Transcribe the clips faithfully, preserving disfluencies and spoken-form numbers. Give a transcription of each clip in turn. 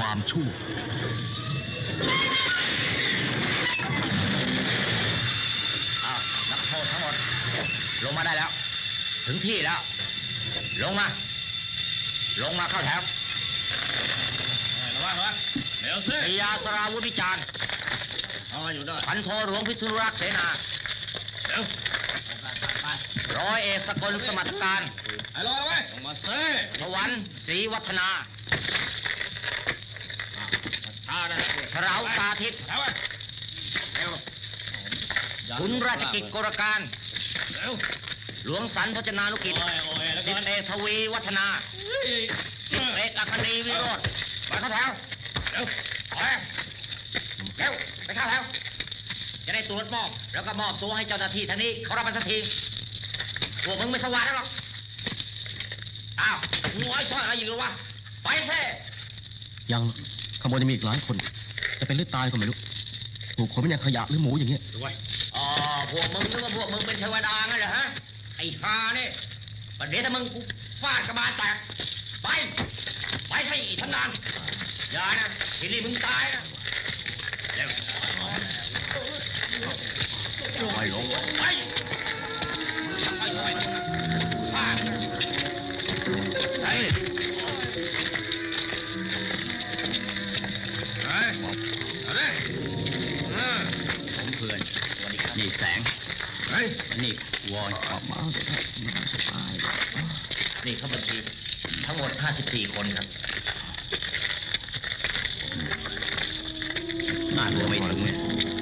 ความชั่วอ้าวนักโทษทั้งหมดลงมาได้แล้วถึงที่แล้วลงมาลงมาเข้าแถวระวังระวังเร็วสิยาสราวุฒิจารย์เอาอยู่ด้วยพันโทหลวงพิษณุรักษ์เสนาเร็วร้อยเอกสกลสมรรถการไอ้รอไว้ลงมาเซ่ถวันศรีวัฒนาเฉลาตาทิพย์ขุนราชกิจกรการหลวงสันพจนานุกิจสิบเอกทวีวัฒนาสิบเอกอัคนีวิโรธไปเข้าแถวเร็วไปเร็วไปเข้าแถวจะได้ตรวจมอบแล้วก็มอบตัวให้เจ้าหน้าที่ทางนี้เขารับมันสักทีพวกมึงไม่สว่างแล้วหรอกอ้าวงูไอ้ซ้อยอะไรอยู่หรือวะไปเซ่ยังขโมยจะมีอีกหลายคนจะเป็นหรือตายก็ไม่รู้ถูกคนเป็นอย่างขยะหรือหมูอย่างเงี้ยด้วยอ๋อพวกมึงนึกว่าพวกมึงเป็นเทวดางั้นเหรอฮะไอ้ฮาเนี่ยประเดี๋ยวถ้ามึงกูฟาดกระบาลแตกไปไปให้ชำนาญอย่านะทีนี้มึงตายนะเร็วไปลงไปทำไปไปฟาดไปผมเพื่อนนี่แสงนี่วอนออกมานี่เขาบัญชีทั้งหมดห้าสิบสี่คนครับน่าตัวไม่ถึงเนี่ย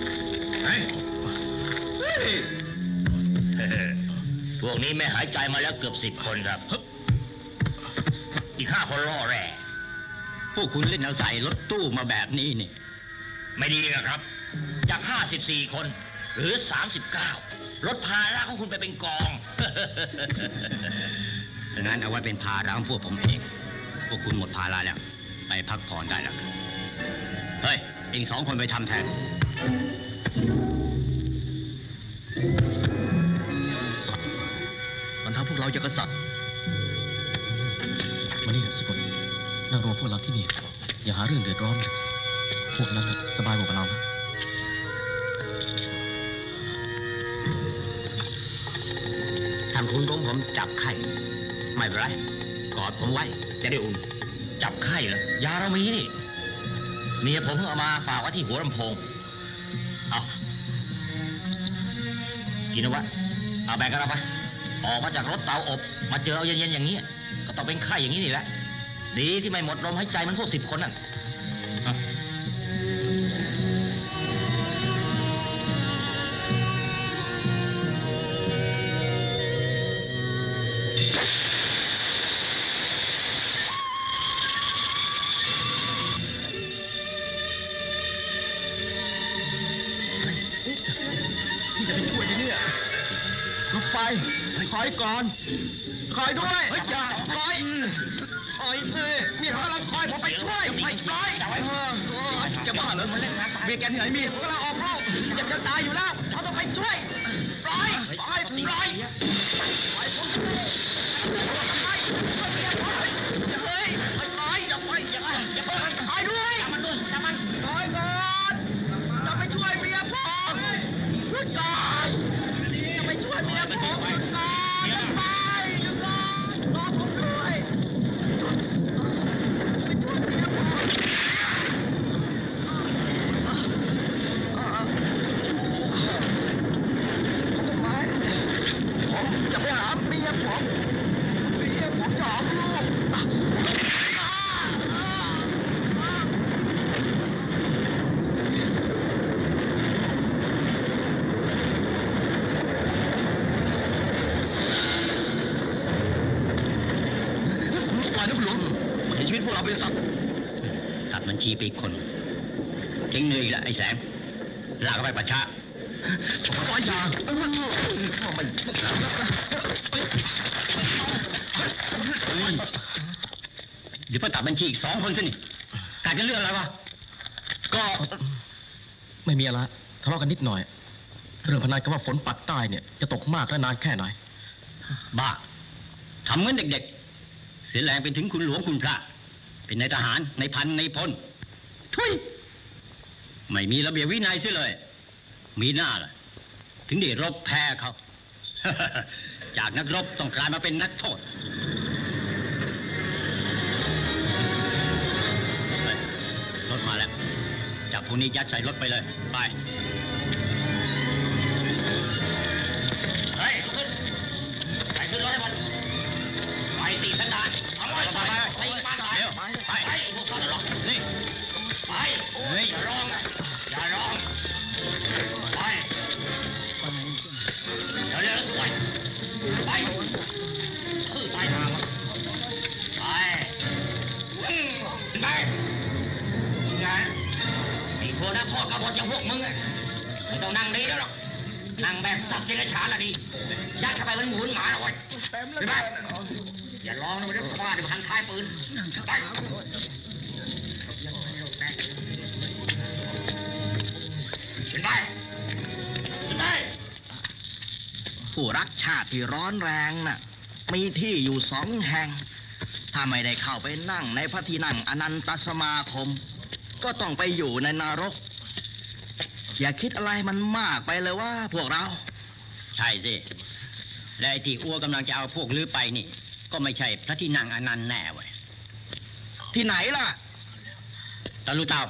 พวกนี้ไม่หายใจมาแล้วเกือบสิบคนครับอีกห้าคนล่อแร่พวกคุณเล่นเอาใส่รถตู้มาแบบนี้นี่ไม่ดีครับจากห้าสิบสี่คนหรือสามสิบเก้ารถภาระของคุณไปเป็นกองดังนั้นเอาไว้เป็นภาระของพวกผมเองพวกคุณหมดภาระแล้วไปพักผ่อนได้แล้วเฮ้ยอีกสองคนไปทำแทนสัตว์มันทำพวกเราอย่างกษัตริย์มานี่สกลนั่งรอพวกเราที่นี่อย่าหาเรื่องเดือดร้อนพวกนั้นสบายกว่าเรานะท่านคุณของผมจับไข้ไม่เป็นไรกอดผมไว้จะได้อุ่นจับไข้เหรอยาเรามีนี่เมียผมเพิ่งเอามาฝากไว้ที่หัวลำโพงเอากินเอาวะเอาแบกกันเอาไปออกมาจากรถเตาอบมาเจอเอาเย็นๆอย่างนี้ก็ต้องเป็นไข้อย่างนี้นี่แหละดีที่ไม่หมดลมหายใจมันพวกสิบคนนั่นพี่จะไปช่วยดิเนี่ยรถไฟถอยก่อนถอยด้วยอย่าถอยถอยสินี่เขากำลังคอยผมไปช่วยไปช่วยจะบ้าเหรอเมียแกที่ไหนมีเขากำลังออกลูกจะจะตายอยู่แล้วเขาต้องไปช่วยปล่อยปล่อยปล่อยปล่อยผมไปช่วยเมียผมเฮ้ยปล่อยอย่าไปอย่าอย่าถอยด้วยจับมันด้วยจับมันถอยก่อนจะไปช่วยเมียผมช่วยก่อนจะไปช่วยเมียผมก่อนจะไปจะไปรอผมด้วยจะไปหาเมียผมเมียผมจะหาลูกปล่อยนะคุณหลวงมันเห็นชีวิตพวกเราเป็นสัตว์ตัดบัญชีไปอีกคนทิ้งเหนื่อยละไอ้แสงลากไปประชาปล่อยยาไม่เดี๋ยวไปตัดบัญชีอีกสองคนสินี่ตัดกันเรื่องอะไรวะก็ไม่มีอะไรทะเลาะกันนิดหน่อยเรื่องพนันกันว่าฝนปักใต้เนี่ยจะตกมากและนานแค่ไหนบ้าทำเหมือนเด็กๆเสียแรงไปถึงคุณหลวงคุณพระเป็นนายทหารในพันในพลทุยไม่มีระเบียบวินัยเสียเลยมีหน้าล่ะถึงได้รบแพ้เขา จากนักรบต้องกลายมาเป็นนักโทษรถมาแล้วจับพวกนี้ยัดใส่รถไปเลยไปเฮ้ยขึ้นไปขึ้นรถให้หมดไปสี่สันดานเอาไปไปไปไปเร็วไปไปพวกเขาจะร้องนี่ไปอย่าร้องอย่าร้องไปเดี๋ยวเดี๋ยวสวยไปคือตายหาไปไปไงไอ้พวกนักโทษกบฏอย่างพวกมึงไม่ต้องนั่งดีแล้วหรอกนั่งแบบสัตว์เดรัจฉานละดียัดเข้าไปมันหมุนหมาเลยเห็นไหมอย่าร้องนะไม่ได้ว่าเดี๋ยวพันท้ายปืนไปเห็นไหมเห็นไหมผู้รักชาติที่ร้อนแรงน่ะมีที่อยู่สองแห่งถ้าไม่ได้เข้าไปนั่งในพระที่นั่งอนันตสมาคมก็ต้องไปอยู่ในนรกอย่าคิดอะไรมันมากไปเลยว่าพวกเราใช่สิและไอ้ที่อ้วกำลังจะเอาพวกลือไปนี่ก็ไม่ใช่พระที่นั่งอนันต์แน่เว้ยที่ไหนล่ะตะลุเตา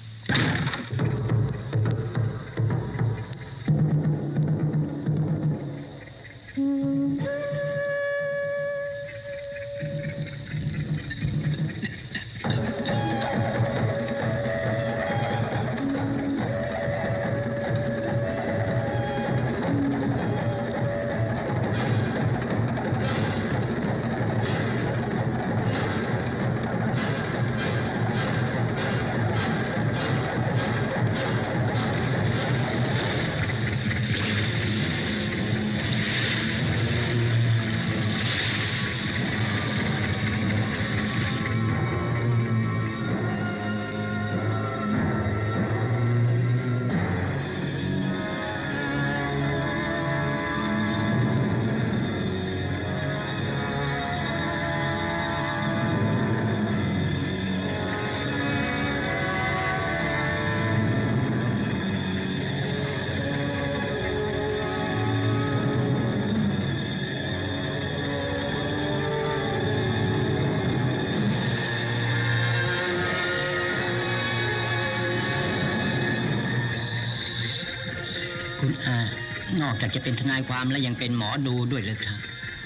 นอกจากจะเป็นทนายความแล้วยังเป็นหมอดูด้วยเลยครับ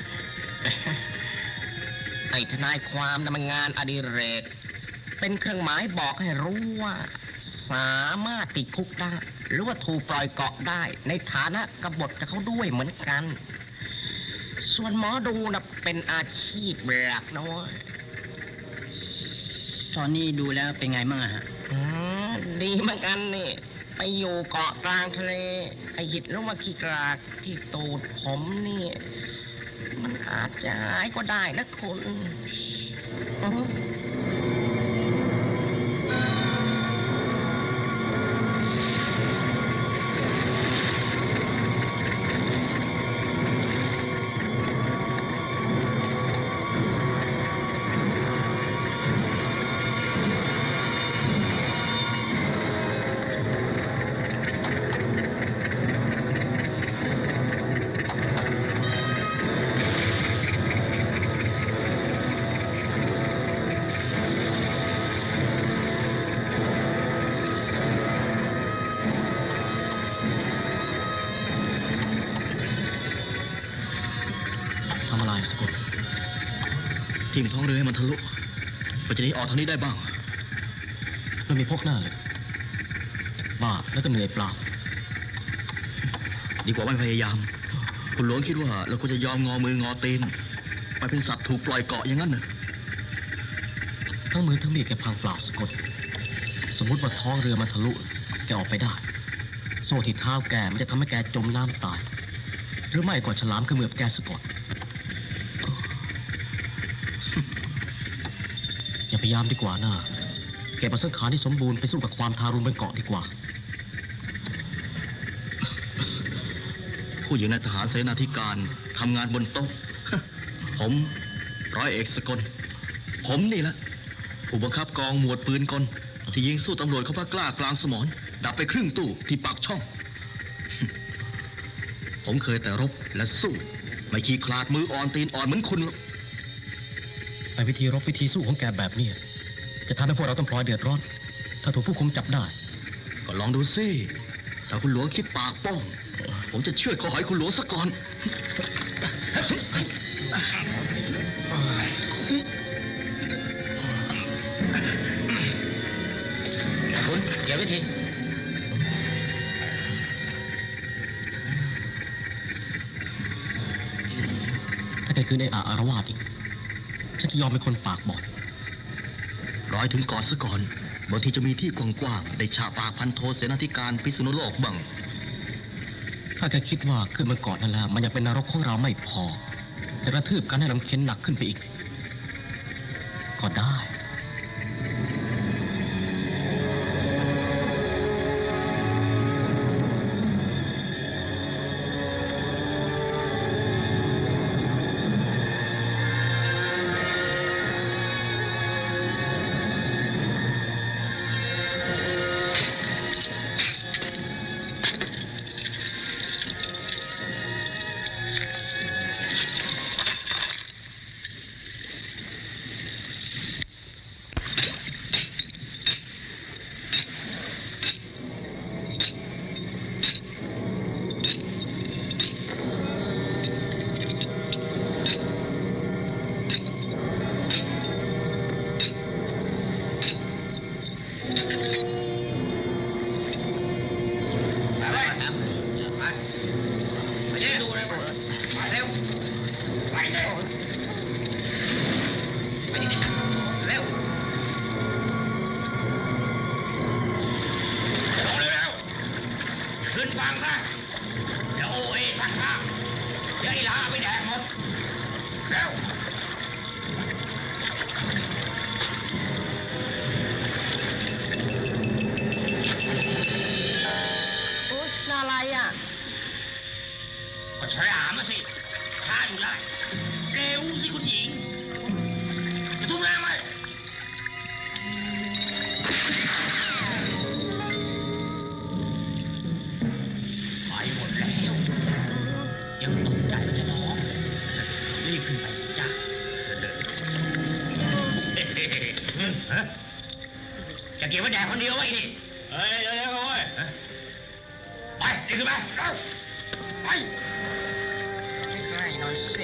ไอ้ทนายความน่ะมันงานอดิเรกเป็นเครื่องหมายบอกให้รู้ว่าสามารถติดคุกได้หรือว่าถูกปล่อยเกาะได้ในฐานะกบฏกับเขาด้วยเหมือนกันส่วนหมอดูน่ะเป็นอาชีพหลักนะวะตอนนี้ดูแล้วเป็นไงมั่งอะฮะดีเหมือนกันนี่ไปอยู่เกาะกลางทะเลไอหิดลงมาขี้กรากที่ตูดผมนี่มันอาจจะหายก็ได้นะคุณสกดทิ่มท้องเรือให้มันทะลุมันจะได้ออกทางนี้ได้บ้างเรามีพกหน้าเลยบ้าแล้วก็เหนื่อยเปล่าดีกว่าไม่พยายามคุณหลวงคิดว่าเราควรจะยอมงอมืองอตีนไปเป็นสัตว์ถูกปล่อยเกาะอย่างนั้นเหรอทั้งมือทั้งมีดแกพังเปล่าสกดสมมติว่าท้องเรือมันทะลุแกออกไปได้โซ่ที่เท้าแกมันจะทำให้แกจมน้ำตายหรือไม่ก็ฉลามขมือบแกสกดอย่าพยายามดีกว่านะเก็บเอาสังขารที่สมบูรณ์ไปสู้กับความทารุณบนเกาะดีกว่าผู้หญิงในทหารเสนาธิการทำงานบนโต๊ะผมร้อยเอกสกลผมนี่แหละผู้บังคับกองหมวดปืนกลที่ยิงสู้ตำรวจเขาพระกล้ากลางสมรดับไปครึ่งตู้ที่ปากช่อง ผมเคยแต่รบและสู้ไม่ขี้คลาดมืออ่อนตีนอ่อนเหมือนคุณหรอกไอ้วิธีรบวิธีสู้ของแกแบบนี้จะทำให้พวกเราต้องพลอยเดือดร้อน ถ้าถูกผู้คุมจับได้ก็ลองดูสิถ้าคุณหลวงคิดปากป้องผมจะเชือดคอหอยคุณหลวงซะก่อนคุณเกี่ยววิธีถ้าแกคืนไอ้อาอารวาสอีกฉันจะยอมเป็นคนปากบอดร้อยถึงก่อนซะก่อนบางทีจะมีที่กว้างๆได้ฉาปากพันโทเสนาธิการพิษณุโลกบ้างถ้าแกคิดว่าขึ้นมาก่อนนั่นแล้วมันยังเป็นนรกของเราไม่พอ จะกระทืบกันให้ลำเค็นหนักขึ้นไปอีก ก็ได้จะเก็บไว้แดกคนเดียวไว้นี่เฮ้ยเดี๋ยวเดี๋ยวเว้ยไปนี่คือไปไปใกล้ๆหน่อยสิ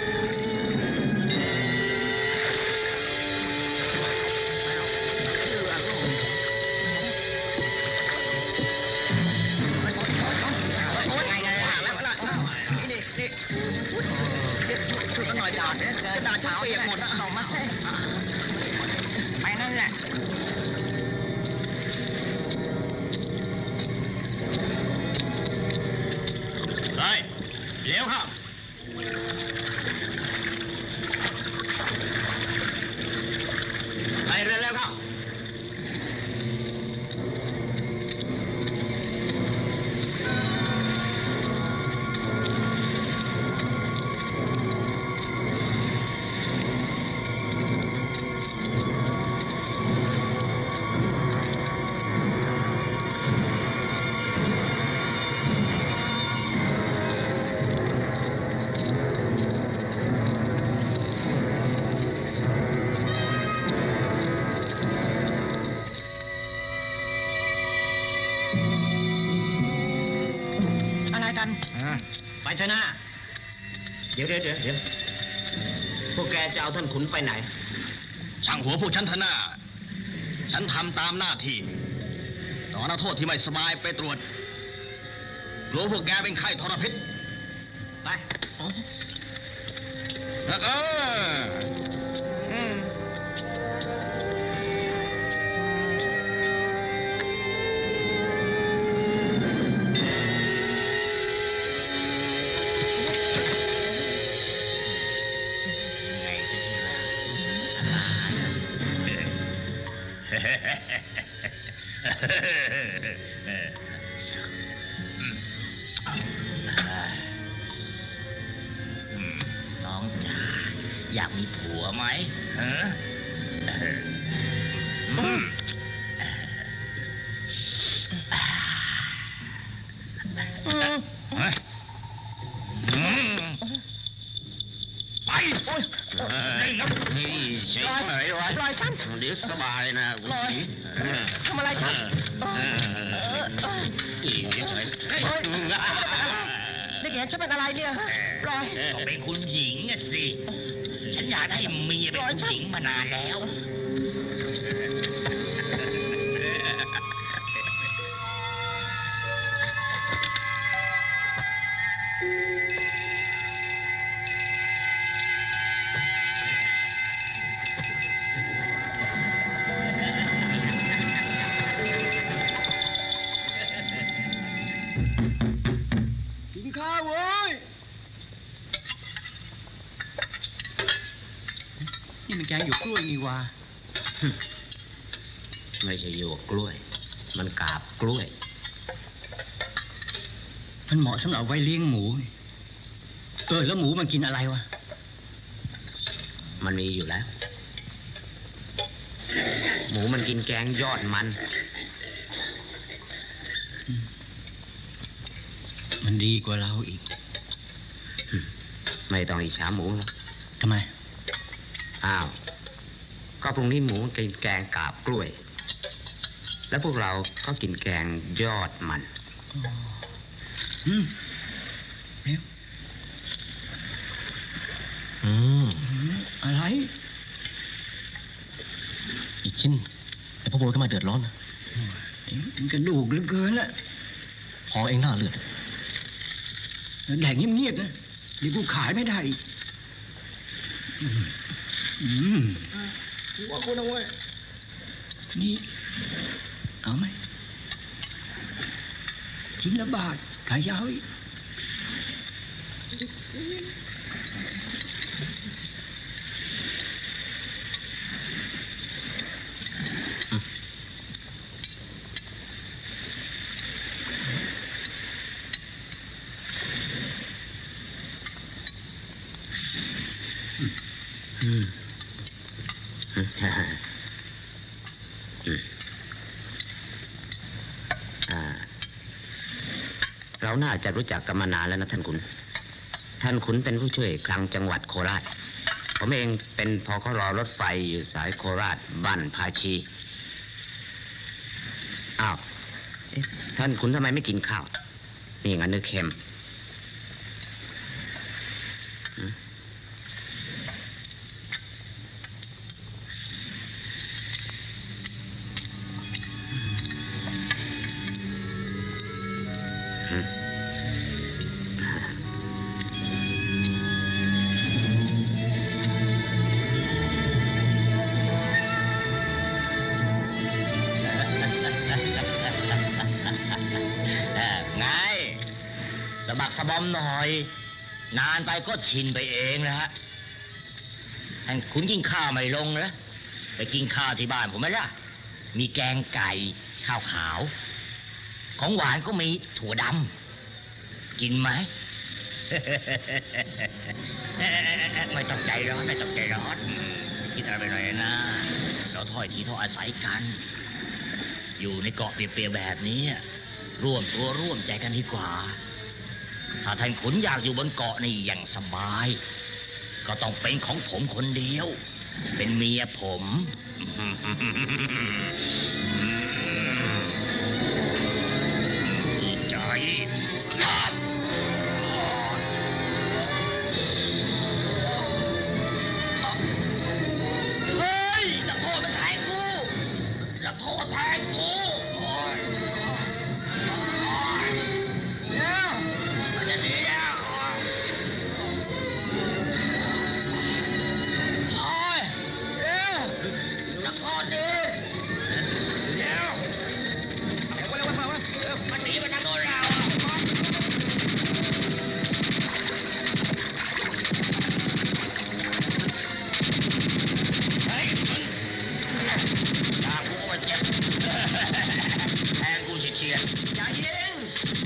ช่วยกันหน่อยด่าด่าเช้าเปียกหมดส่งมาเซ่ไปนั่นแหละเฮ้ยเดี๋ยวครับไปเร็วๆครับไปเถอะนะเดี๋ยวเดี๋ยวเดี๋ยวเดี๋ยวพวกแกจะเอาท่านขุนไปไหนช่างหัวพวกฉันเถอะนะฉันทำตามหน้าที่ตอนนักโทษที่ไม่สบายไปตรวจกลัวพวกแกเป็นไข้ทรพิษไปเออน้องจ๋าอยากมีผัวไหมฮะอืมเฮ้ยอืมไปนี่นะนี่เฉยเฉยไว้ปล่อยฉันเดี๋ยวสบายนะปล่อยทำอะไรฉันอีเฉยโอ๊ยเด็กเห็นฉันเป็นอะไรเนี่ยปล่อยก็เป็นคุณหญิงอะสิ ฉันอยากได้เมียเป็นคุณหญิงมานานแล้วกินข้าวเว้ยนี่มันแกงอยู่กล้วยนี่วะไม่ใช่หยวกกล้วย มันกาบกล้วยมันเหมาะสำหรับไว้เลี้ยงหมู เออแล้วหมูมันกินอะไรวะมันมีอยู่แล้ว หมูมันกินแกงยอดมันมันดีกว่าเราอีกไม่ต้องอิจฉาหมูหรอกทำไมอ้าว ก็พรุ่งนี้หมูกินแกงกาบกล้วย แล้วพวกเราก็กินแกงยอดมันอืมเร็วอืมอะไรอีกชิ้นไอ้พ่อโบยก็มาเดือดร้อนนะมันกระดูกเหลือเกินละพอเองหน้าเลือดแดกเงียบๆนะเดี๋ยวกูขายไม่ได้อีกอืมอืมว่าคุณเอาไว้นี่ เอาไหมชิ้นละบาท ขายยาวอีกอืมอืมอ่าเราน่าจะรู้จักกันมานานแล้วนะท่านขุน ท่านขุนเป็นผู้ช่วยคลังจังหวัดโคราช ผมเองเป็นพครรถไฟอยู่สายโคราชบ้านภาชี อ้าวเอ๊ะท่านขุนทำไมไม่กินข้าว นี่งั้นนึกเค็ม ไงสมัครสบอมหน่อย นานไปก็ชินไปเองนะฮะท่านคุณกินข้าวไม่ลงนะไปกินข้าวที่บ้านผมไหมล่ะ มีแกงไก่ข้าวขาว ของหวานก็มีถั่วดำกินไหม ไม่ต้องใจร้อนไม่ต้องใจร้อนคิดอะไรไปหน่อยนะเราถ้อยทีถ้อยอาศัยกัน อยู่ในเกาะเปรียวๆแบบนี้ร่วมตัวร่วมใจกันดีกว่า ถ้าท่านขุนอยากอยู่บนเกาะนี่อย่างสบาย ก็ต้องเป็นของผมคนเดียว เป็นเมียผมใจเฮ้ยนักโทษมันแทงกูนักโทษแทงกูโอ้ยโอ้ยเนี่ยมันจะหนีแล้วโอ้ยเร็วนักโทษดิเร็วเร็วเร็วเร็วเร็วมันหนีไปทางโน้นแล้วเฮ้ยด่ากูว่าเจ็บแทงกูเฉียดๆอย่ายิง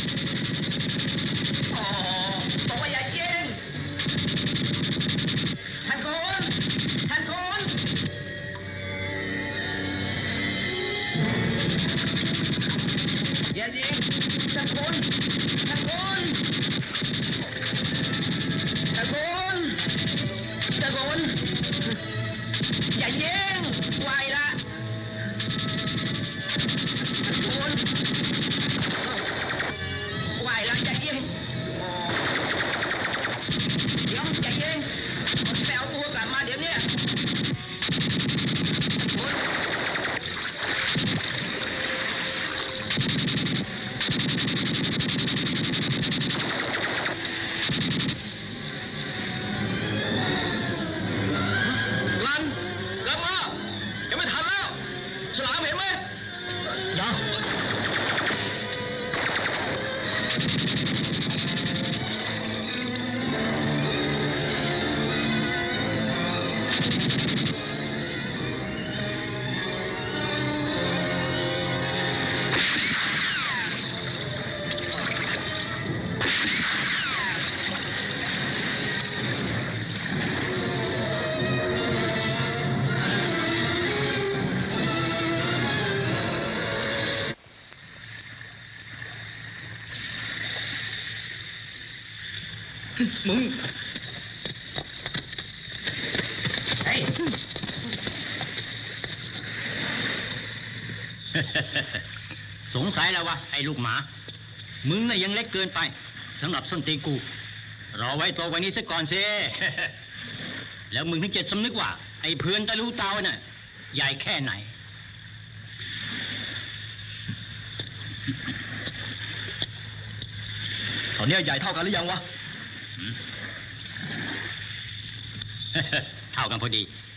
โอ้บอกว่าอย่ายิงท่านคุณท่านคุณางบนทางบนทางบนทางบนอย่าเย่งไหวละทางบนไหวละอย่าเย่งเดี๋ยวอย่าเย่งไปเอาตัวกลับมาเดี๋ยวนี้มึงเฮ้ยสงสัยแล้ววะไอ้ลูกหมามึงน่ะยังเล็กเกินไปสำหรับส้นตีนกูรอไว้โตกว่านี้ซะก่อนสิ แล้วมึงถึงจะสำนึกว่าไอ้เพื่อนตะลูเตาน่ะใหญ่แค่ไหนตอนนี้ใหญ่เท่ากันหรือยังวะเท่ากันพอดี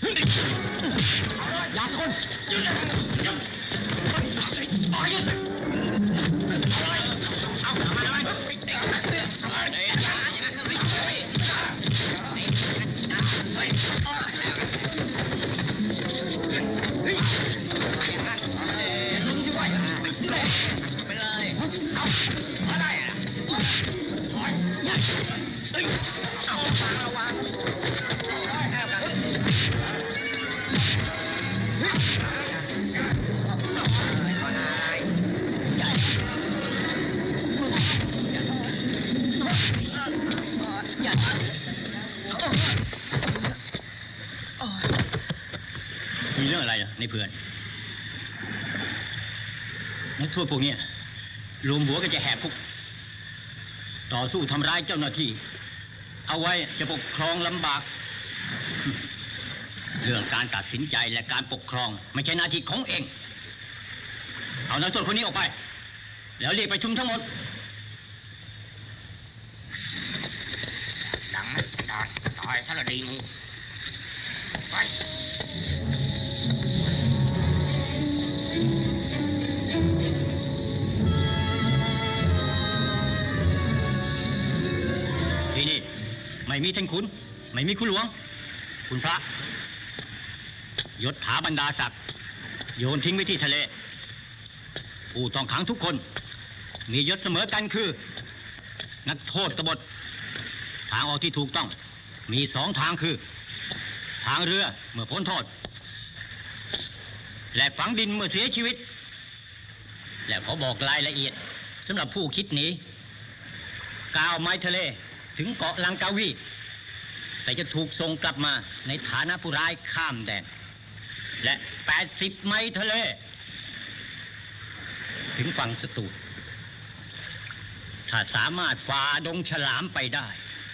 ยาสกุลหยุดหยุดอ๋อหยุดเอามาทำไมลุงช่วยไปเลยเอามาได้อะถอยเอาปากระวังมีเรื่องอะไรอ่ะในเพื่อนนักโทษพวกนี้รวมหัวกันจะแหกคุกต่อสู้ทำร้ายเจ้าหน้าที่เอาไว้จะปกครองลำบาก เรื่องการตัดสินใจและการปกครองไม่ใช่หน้าที่ของเองเอานักโทษคนนี้ออกไปแล้วเรียกประชุมทั้งหมดดังนะสันดานตายซะละดีมึงไปที่นี่ไม่มีท่านขุนไม่มีคุณหลวงคุณพระยศถาบรรดาศักดิ์โยนทิ้งไว้ที่ทะเลผู้ต้องขังทุกคนมียศเสมอกันคือนักโทษกบฏทางออกที่ถูกต้องมีสองทางคือทางเรือเมื่อพ้นโทษและฝังดินเมื่อเสียชีวิตและขอบอกรายละเอียดสำหรับผู้คิดหนีก้าวไม้ทะเลถึงเกาะลังกาวีแต่จะถูกส่งกลับมาในฐานะผู้ร้ายข้ามแดนและแปดสิบไมล์ทะเลถึงฝั่งศัตรูถ้าสามารถฝ่าดงฉลามไปได้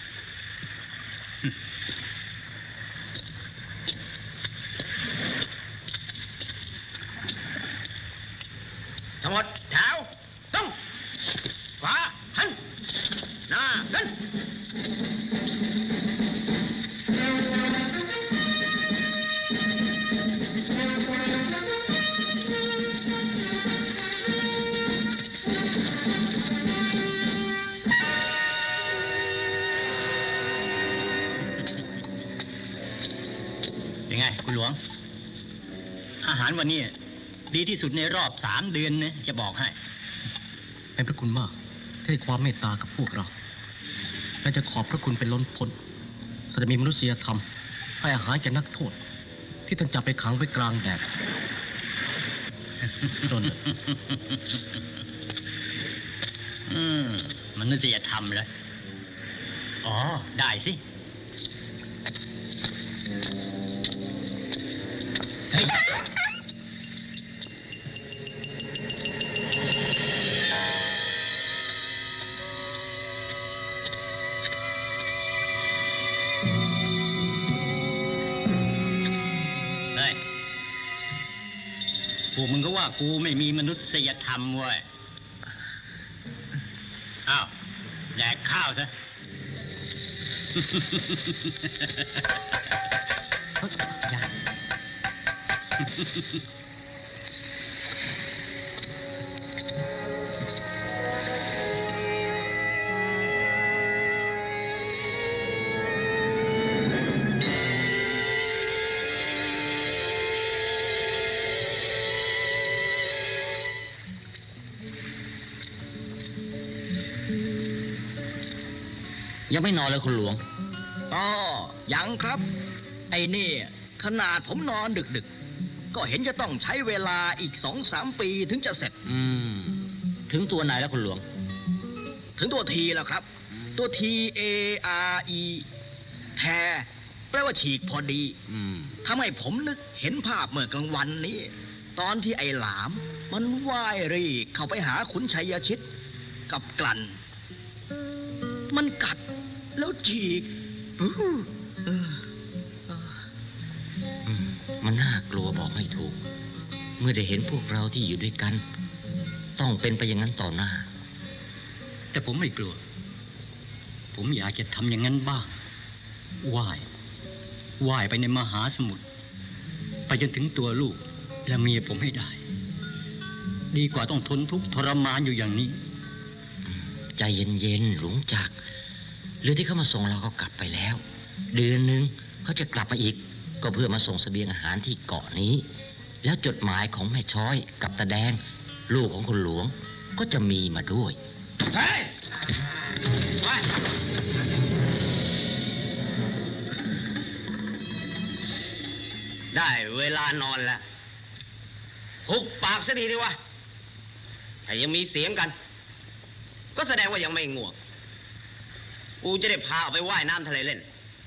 ทั้งหมดแถวต้องขวาหันหน้าเดินยังไงคุณหลวงอาหารวันนี้ดีที่สุดในรอบสามเดือนนะจะบอกให้เป็นพระคุณมากที่ให้ความเมตตากับพวกเราและจะขอบพระคุณเป็นล้นพ้นถ้าจะมีมนุษยธรรมให้อาหารแก่นักโทษที่ต้องจับไปขังไว้กลางแดดดนอืมมนุษยธรรมเลยอ๋อได้สิเฮ้ยพวกมึงก็ว่ากูไม่มีมนุษยธรรมเว้ยอ้าวแดกข้าวซะอย่ายังไม่นอนเลยคุณหลวงอ๋อยังครับ ไอ้นี่ขนาดผมนอนดึกๆ ก็เห็นจะต้องใช้เวลาอีกสองสามปีถึงจะเสร็จอืม ถึงตัวไหนแล้วคุณหลวงถึงตัวทีแล้วครับ ตัว T A R E แทแปลว่าฉีกพอดีอืมทำให้ผมนึกเห็นภาพเมื่อกลางวันนี้ ตอนที่ไอ้หลาม มันว่ายรีเข้าไปหาขุนชัยชิตกับกลั่น มันกัดแล้วฉีกอื้อเอออืม มันน่ากลัวบอกไม่ถูก เมื่อได้เห็นพวกเราที่อยู่ด้วยกัน ต้องเป็นไปอย่างนั้นต่อหน้าแต่ผมไม่กลัว ผมอยากจะทำอย่างนั้นบ้างว่ายว่ายไปในมหาสมุทรไปจนถึงตัวลูกและเมียผมให้ได้ ดีกว่าต้องทนทุกข์ทรมานอยู่อย่างนี้ใจเย็นๆหลวงจักรเรือที่เขามาส่งเราก็กลับไปแล้ว เดือนหนึ่งเขาจะกลับมาอีก ก็เพื่อมาส่งเสบียงอาหารที่เกาะนี้ แล้วจดหมายของแม่ช้อยกับตาแดงลูกของคุณหลวงก็จะมีมาด้วยเฮ้ยไปได้เวลานอนแล้วหุบปากซะทีดีวะถ้ายังมีเสียงกัน ก็แสดงว่ายังไม่ง่วงกูจะได้พาออกไปว่ายน้ำทะเลเล่น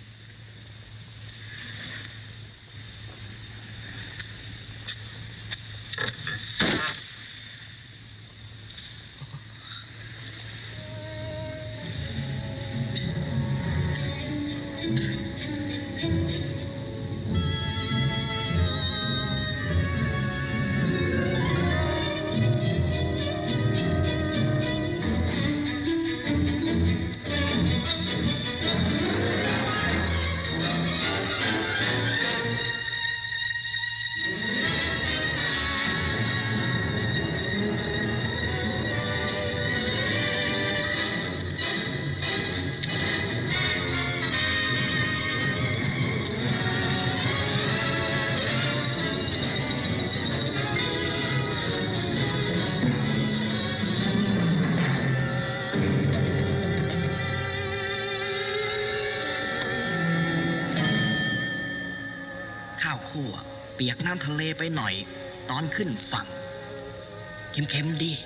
ข้าวคั่วเปียกน้ำทะเลไปหน่อย ตอนขึ้นฝั่งเค็มๆดี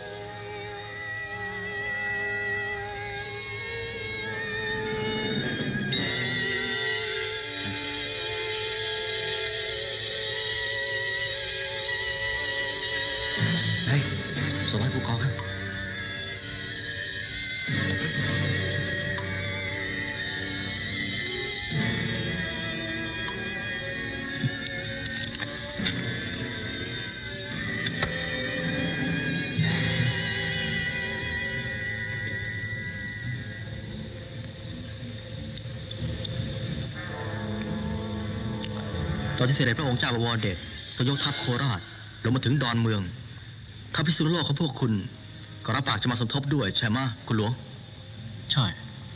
เฮ้ยส่งให้ผู้กองครับตอนที่เสด็จพระองค์เจ้าบวรเดชทรงยกทัพโคราชลงมาถึงดอนเมืองทัพพิษณุโลกของพวกคุณก็รับปากจะมาสมทบด้วยใช่ไหมคุณหลวงใช่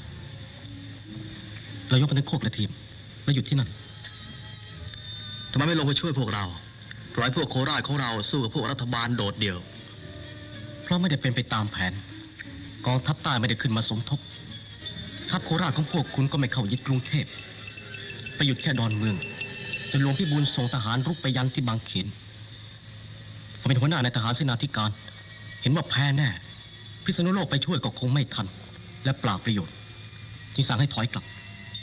เรายกไปในโคกและทีมแล้วหยุดที่นั่นทำไมไม่ลงไปช่วยพวกเราปล่อยพวกโคราชของเราสู้กับพวกรัฐบาลโดดเดี่ยวเพราะไม่ได้เป็นไปตามแผนกองทัพใต้ไม่ได้ขึ้นมาสมทบทัพโคราชของพวกคุณก็ไม่เข้ายึดกรุงเทพไปหยุดแค่ดอนเมืองจนหลวงพิบูลส่งทหารรุกไปยันที่บางเขนผมเป็นหัวหน้าในทหารเสนาธิการเห็นว่าแพ้แน่พิษณุโลกไปช่วยก็คงไม่ทันและเปล่าประโยชน์จึงสั่งให้ถอยกลับ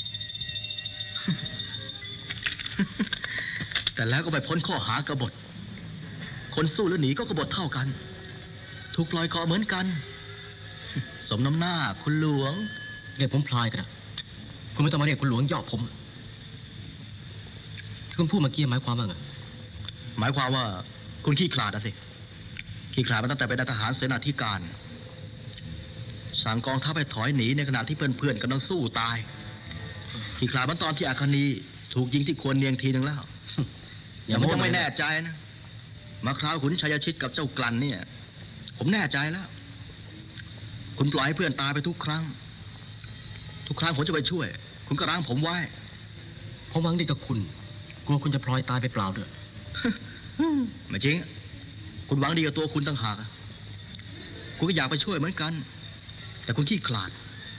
แต่แล้วก็ไปพ้นข้อหากบฏคนสู้หรือหนีก็กบฏเท่ากันถูกปล่อยเกาะเหมือนกัน สมน้ำหน้าคุณหลวงเรียกผมพลายกันนะคุณไม่ต้องมาเรียกคุณหลวงย่อผมที่คุณพูดเมื่อกี้หมายความว่าไงหมายความว่าคุณขี้ขลาดอะสิขี้ขลาดมาตั้งแต่เป็นนายทหารเสนาธิการสั่งกองทัพให้ถอยหนีในขณะที่เพื่อนๆกำลังสู้ตายขี้ขลาดมันตอนที่อาคณีถูกยิงที่ควรเนียงทีหนึ่งแล้วอย่าผมยังไม่แน่ใจนะมาคราวขุนชัยชิตกับเจ้ากลั่นเนี่ยผมแน่ใจแล้วคุณปล่อยให้เพื่อนตายไปทุกครั้งทุกครั้งผมจะไปช่วยคุณก็รั้งผมไว้ผมหวังดีกับคุณกลัวคุณจะพลอยตายไปเปล่าด้วยไม่จริงคุณหวังดีกับตัวคุณต่างหากคุณก็อยากไปช่วยเหมือนกันแต่คุณขี้ขลาด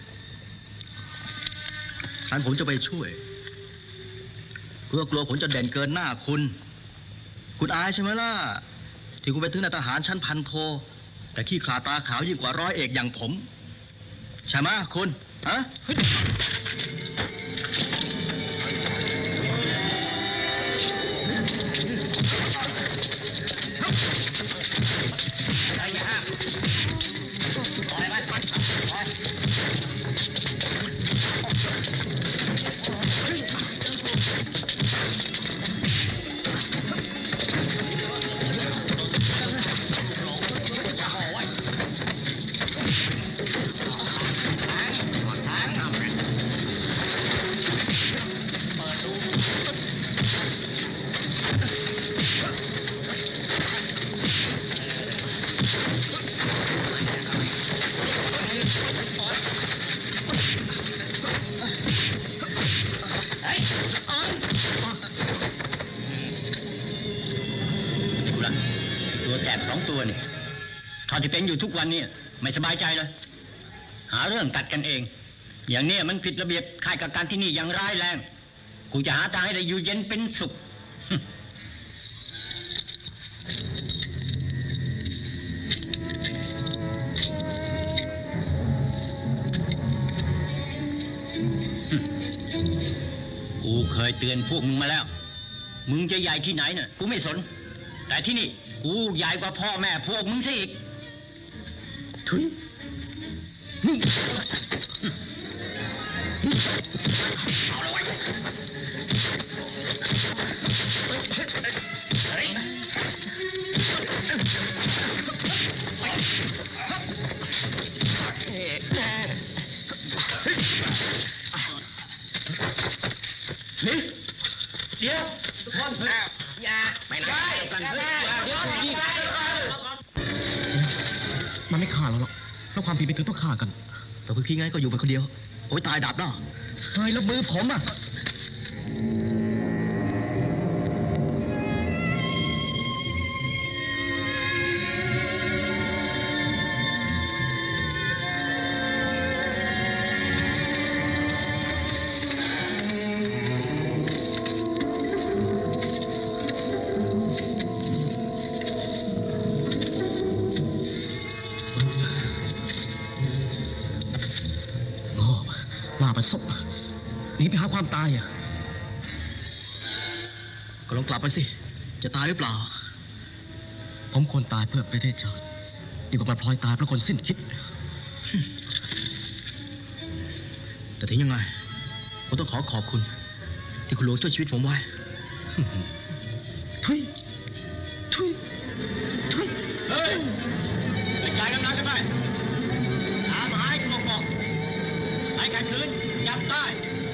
ครั้นผมจะไปช่วยคุณก็กลัวผมจะเด่นเกินหน้าคุณคุณอายใช่ไหมล่ะที่คุณไปถึงนายทหารชั้นพันโทแต่ขี้ขลาดตาขาวยิ่งกว่าร้อยเอกอย่างผมใช่ไหมคุณฮะตัวแสบสองตัวนี่เขาที่เป็นอยู่ทุกวันนี่ไม่สบายใจเลยหาเรื่องตัดกันเองอย่างนี้มันผิดระเบียบค่ายกักกันที่นี่อย่างร้ายแรงกูจะหาทางให้ได้อยู่เย็นเป็นสุขกูเคยเตือนพวกมึงมาแล้วมึงจะใหญ่ที่ไหนน่ะกูไม่สนแต่ที่นี่กูใหญ่กว่าพ่อแม่พวกมึงซะอีกทุยเอาละไว้นี่เดี๋ยวทุกคนอย่าไม่ได้กันเฮ้ยเดี๋ยวยิงมันไม่ฆ่าเราหรอกแล้วความผิดไปถึงต้องฆ่ากันแต่คุณคิดไงก็อยู่ไปคนเดียวโอ้ยตายดับเนาะเฮ้ยแล้วมือผมอ่ะศพหนีไปหาความตายอ่ะก็ลองกลับไปสิจะตายหรือเปล่าผมควรตายเพื่อประเทศชาติดีกว่าพลอยตายเพราะคนสิ้นคิดแต่ถึงยังไงผมต้องขอขอบคุณที่คุณหลวงช่วยชีวิตผมไว้ทุยทุยทุยเฮ้ยไปจ่ายกำนันกันไปหาหมายกูบอกให้ใครคืนจับได้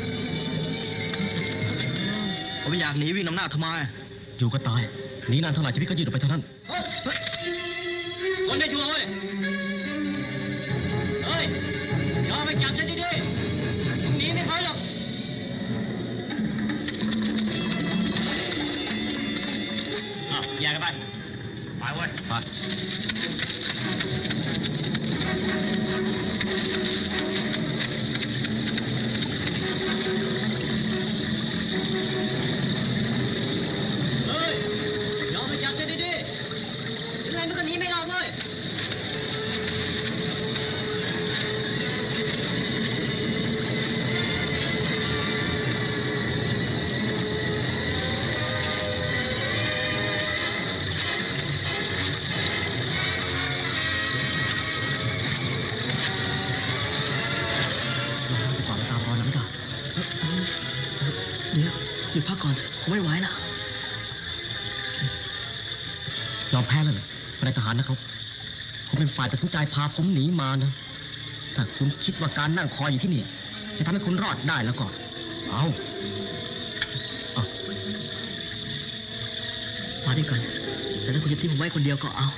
ผมไม่อยากหนีวิ่งนำหน้าทำไมอยู่ก็ตายหนีนานเท่าไหร่ชีวิตก็ยืดออกไปเท่านั้นคนได้ชัวร์เว้ยเฮ้ยยอมไปจับฉันดีๆมึงหนีไม่พ้นหรอกอ้าวแยกกันไปไปเว้ยไปยังไงมันก็หนีไม่รอดเลยผมไม่ไหวแล้วยอมแพ้แล้วเหรอไม่ได้ทหารนะครับคุณเป็นฝ่ายตัดสินใจพาผมหนีมานะถ้าคุณคิดว่าการนั่งคอยอยู่ที่นี่จะทำให้คุณรอดได้แล้วก็เอาเอามาด้วยกันแต่ถ้าคุณจะทิ้งผมไว้คนเดียวก็เอา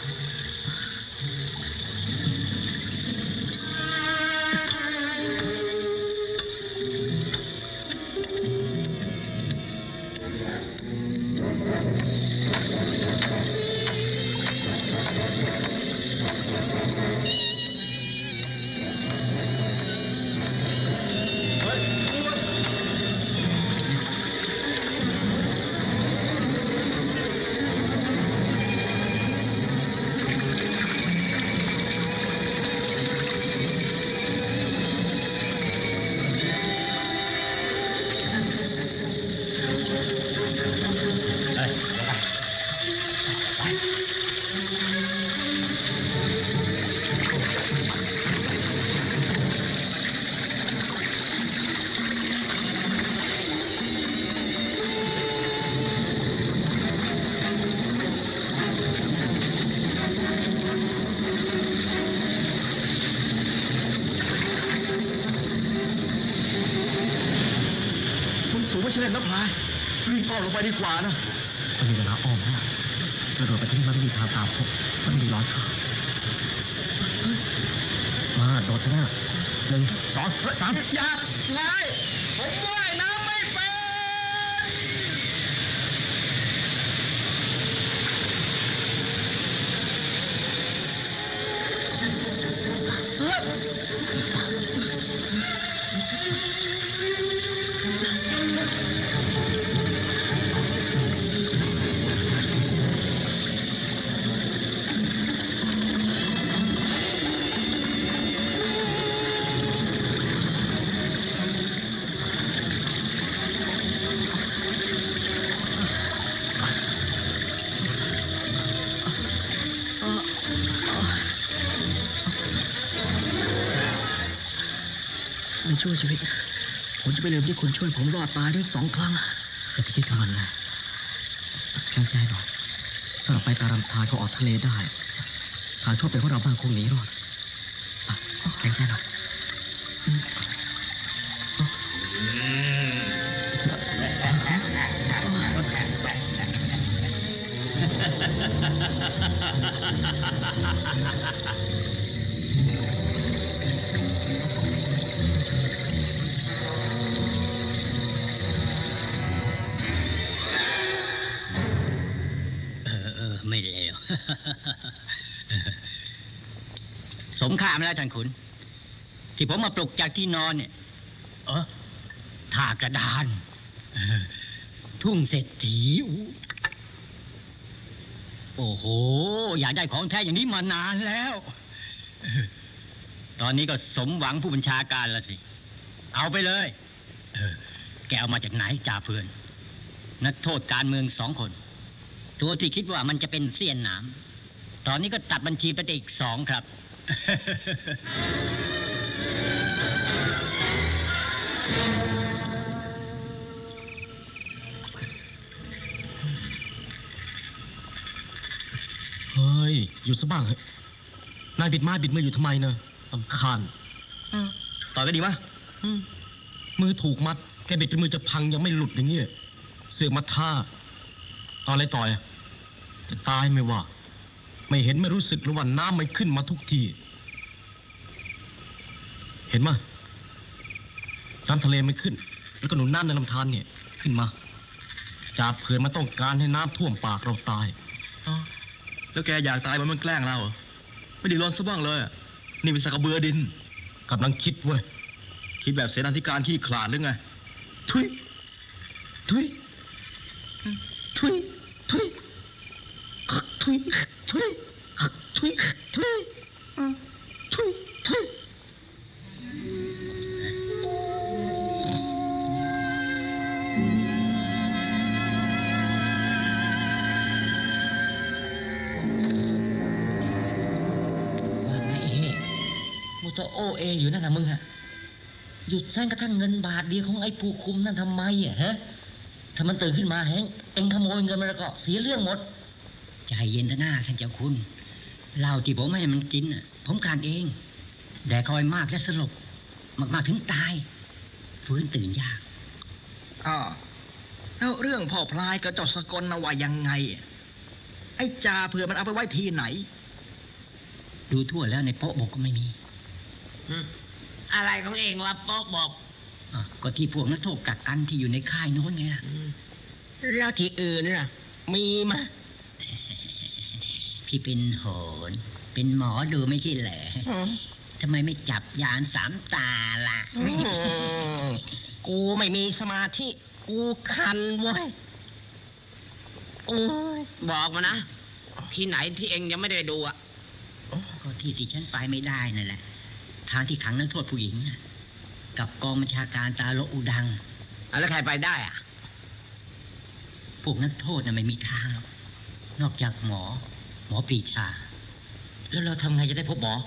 สูงไม่ใช่เล่นนะพลายรีบอ้อมลงไปดีกว่านะมันมีเวลาอ้อมแล้วกระโดดไปที่นี่มันไม่มีทางตามพบมันมีร้อยขามาโดดชนะหนึ่งสองสามอย่าไงผมว่ายน้ำไม่เป็นในช่วงชีวิตผมจะไม่ลืมที่คุณช่วยผมรอดตายทั้งสองครั้งอย่าไปคิดถึงมันเลยแข็งใจหน่อยถ้าเราไปตามทางเขาออกทะเลได้ทางโชคเป็นของเราบ้างคงหนีรอดอ่ะแข็งใจหน่อยเออเออไม่เลว สมค่ามาแล้วท่านขุน ที่ผมมาปลุกจากที่นอนเนี่ยเออท่ากระดานเออทุ่งเศรษฐีอู้โอ้โห อยากได้ของแท้อย่างนี้มานานแล้วเออตอนนี้ก็สมหวังผู้บัญชาการแล้วสิ เอาไปเลยเออแกเอามาจากไหนจ่าเพื่อน นักโทษการเมืองสองคน ตัวที่คิดว่ามันจะเป็นเสี้ยนหนามตอนนี้ก็ตัดบัญชีไปได้อีกสองครับเฮ้ยหยุดซะบ้างเถอะนายบิดไม้บิดมืออยู่ทำไมเนอะรำคาญต่อยก็ดีมะมือถูกมัดแกบิดจนมือจะพังยังไม่หลุดอย่างเงี้ยเสือกมัดท่าเอาอะไรต่อยอะจะตายไม่ว่า ไม่เห็นไม่รู้สึกหรือว่าน้ำมันขึ้นมาทุกทีเห็นมั้ยน้ำทะเลมันขึ้น แล้วก็หนุนน้ำในลำธารเนี่ยขึ้นมาจ่าเผื่อมันต้องการให้น้ำท่วมปากเราตายแล้วแกอยากตายมันมันแกล้งเราเหรอไม่ได้ร้อนซะบ้างเลยอะนี่เป็นสักกระเบือดินกำลังคิดเว้ยคิดแบบเสนาธิการขี้ขลาดหรือไง ทุย ทุย ทุย ทุย ทุย ทุย ทุย ทุย ทุย ทุยว่าไงเอ๊มูโตโอเออยู่นั่นนะมึงอะหยุดสร้างกระทั่งเงินบาทเดียวของไอ้ผู้คุมนั่นทำไมอะฮะทถ้ามันตื่นขึ้นมาเฮ้งเอ็งขโมยเงินมันแล้วก็เสียเรื่องหมดใจเย็นเถอะหน้าท่านเจ้าคุณเหล้าที่ผมให้มันกินน่ะผมกลั่นเองแดกคอยมากและสลบมากๆถึงตายฟื้นตื่นยากอ๋อแล้วเรื่องพ่อพลายกับเจ้าสกลนะว่ายังไงไอ้จ่าเผื่อมันเอาไปไว้ที่ไหนดูทั่วแล้วในโป๊ะบอกก็ไม่มีอะไรของเองวะโป๊ะบอกก็ที่พวกนักโทษกักกันที่อยู่ในค่ายโน้นไงล่ะแล้วที่อื่นน่ะมีมะพี่เป็นโหนเป็นหมอดูไม่ใช่เหรอทำไมไม่จับยานสามตาล่ะกูไม่มีสมาธิกูคันเว้ยบอกมานะที่ไหนที่เองยังไม่ได้ดูอ่ะก็ที่ที่ฉันไปไม่ได้นั่นแหละทางที่ขังนักโทษผู้หญิงน่ะกับกองบัญชาการตาโลอุดังแล้วใครไปได้อ่ะพวกนักโทษน่ะไม่มีทางหรอกนอกจากหมอหมอปรีชาแล้วเราทำไงจะได้พบหมอ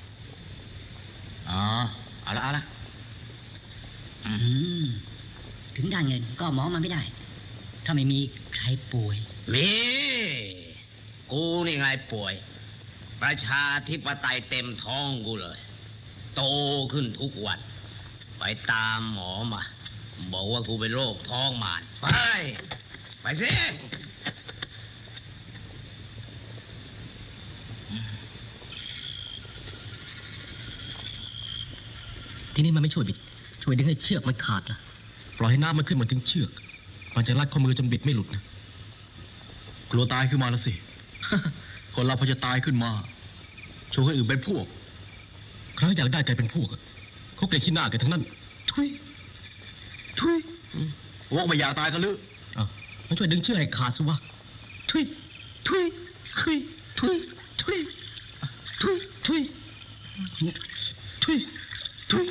อ๋อเอาละเอาละอืมถึงด้านเงินก็หมอมาไม่ได้ถ้าไม่มีใครป่วยมีกูนี่ไงป่วยประชาธิปไตยเต็มท้องกูเลยโตขึ้นทุกวันไปตามหมอมาบอกว่ากูเป็นโรคท้องมารไปไปสิทีนี้มันไม่ช่วยบิดช่วยดึงให้เชือกมันขาดนะปล่อยให้น้ำมันขึ้นมาถึงเชือกมันจะรัดข้อมือจนบิดไม่หลุดนะกลัวตายขึ้นมาแล้วสิ คนเราพอจะตายขึ้นมาชวนคนอื่นเป็นพวกใครอยากได้ใจเป็นพวกเขาเกลียดขี้หน้ากันทั้งนั้นทุยทุยว่าไม่อยากตายกันหรืออ่ะมันช่วยดึงเชือกให้ขาดสิวะทุยทุยทุยทุยทุยทุยทุยทุยทุย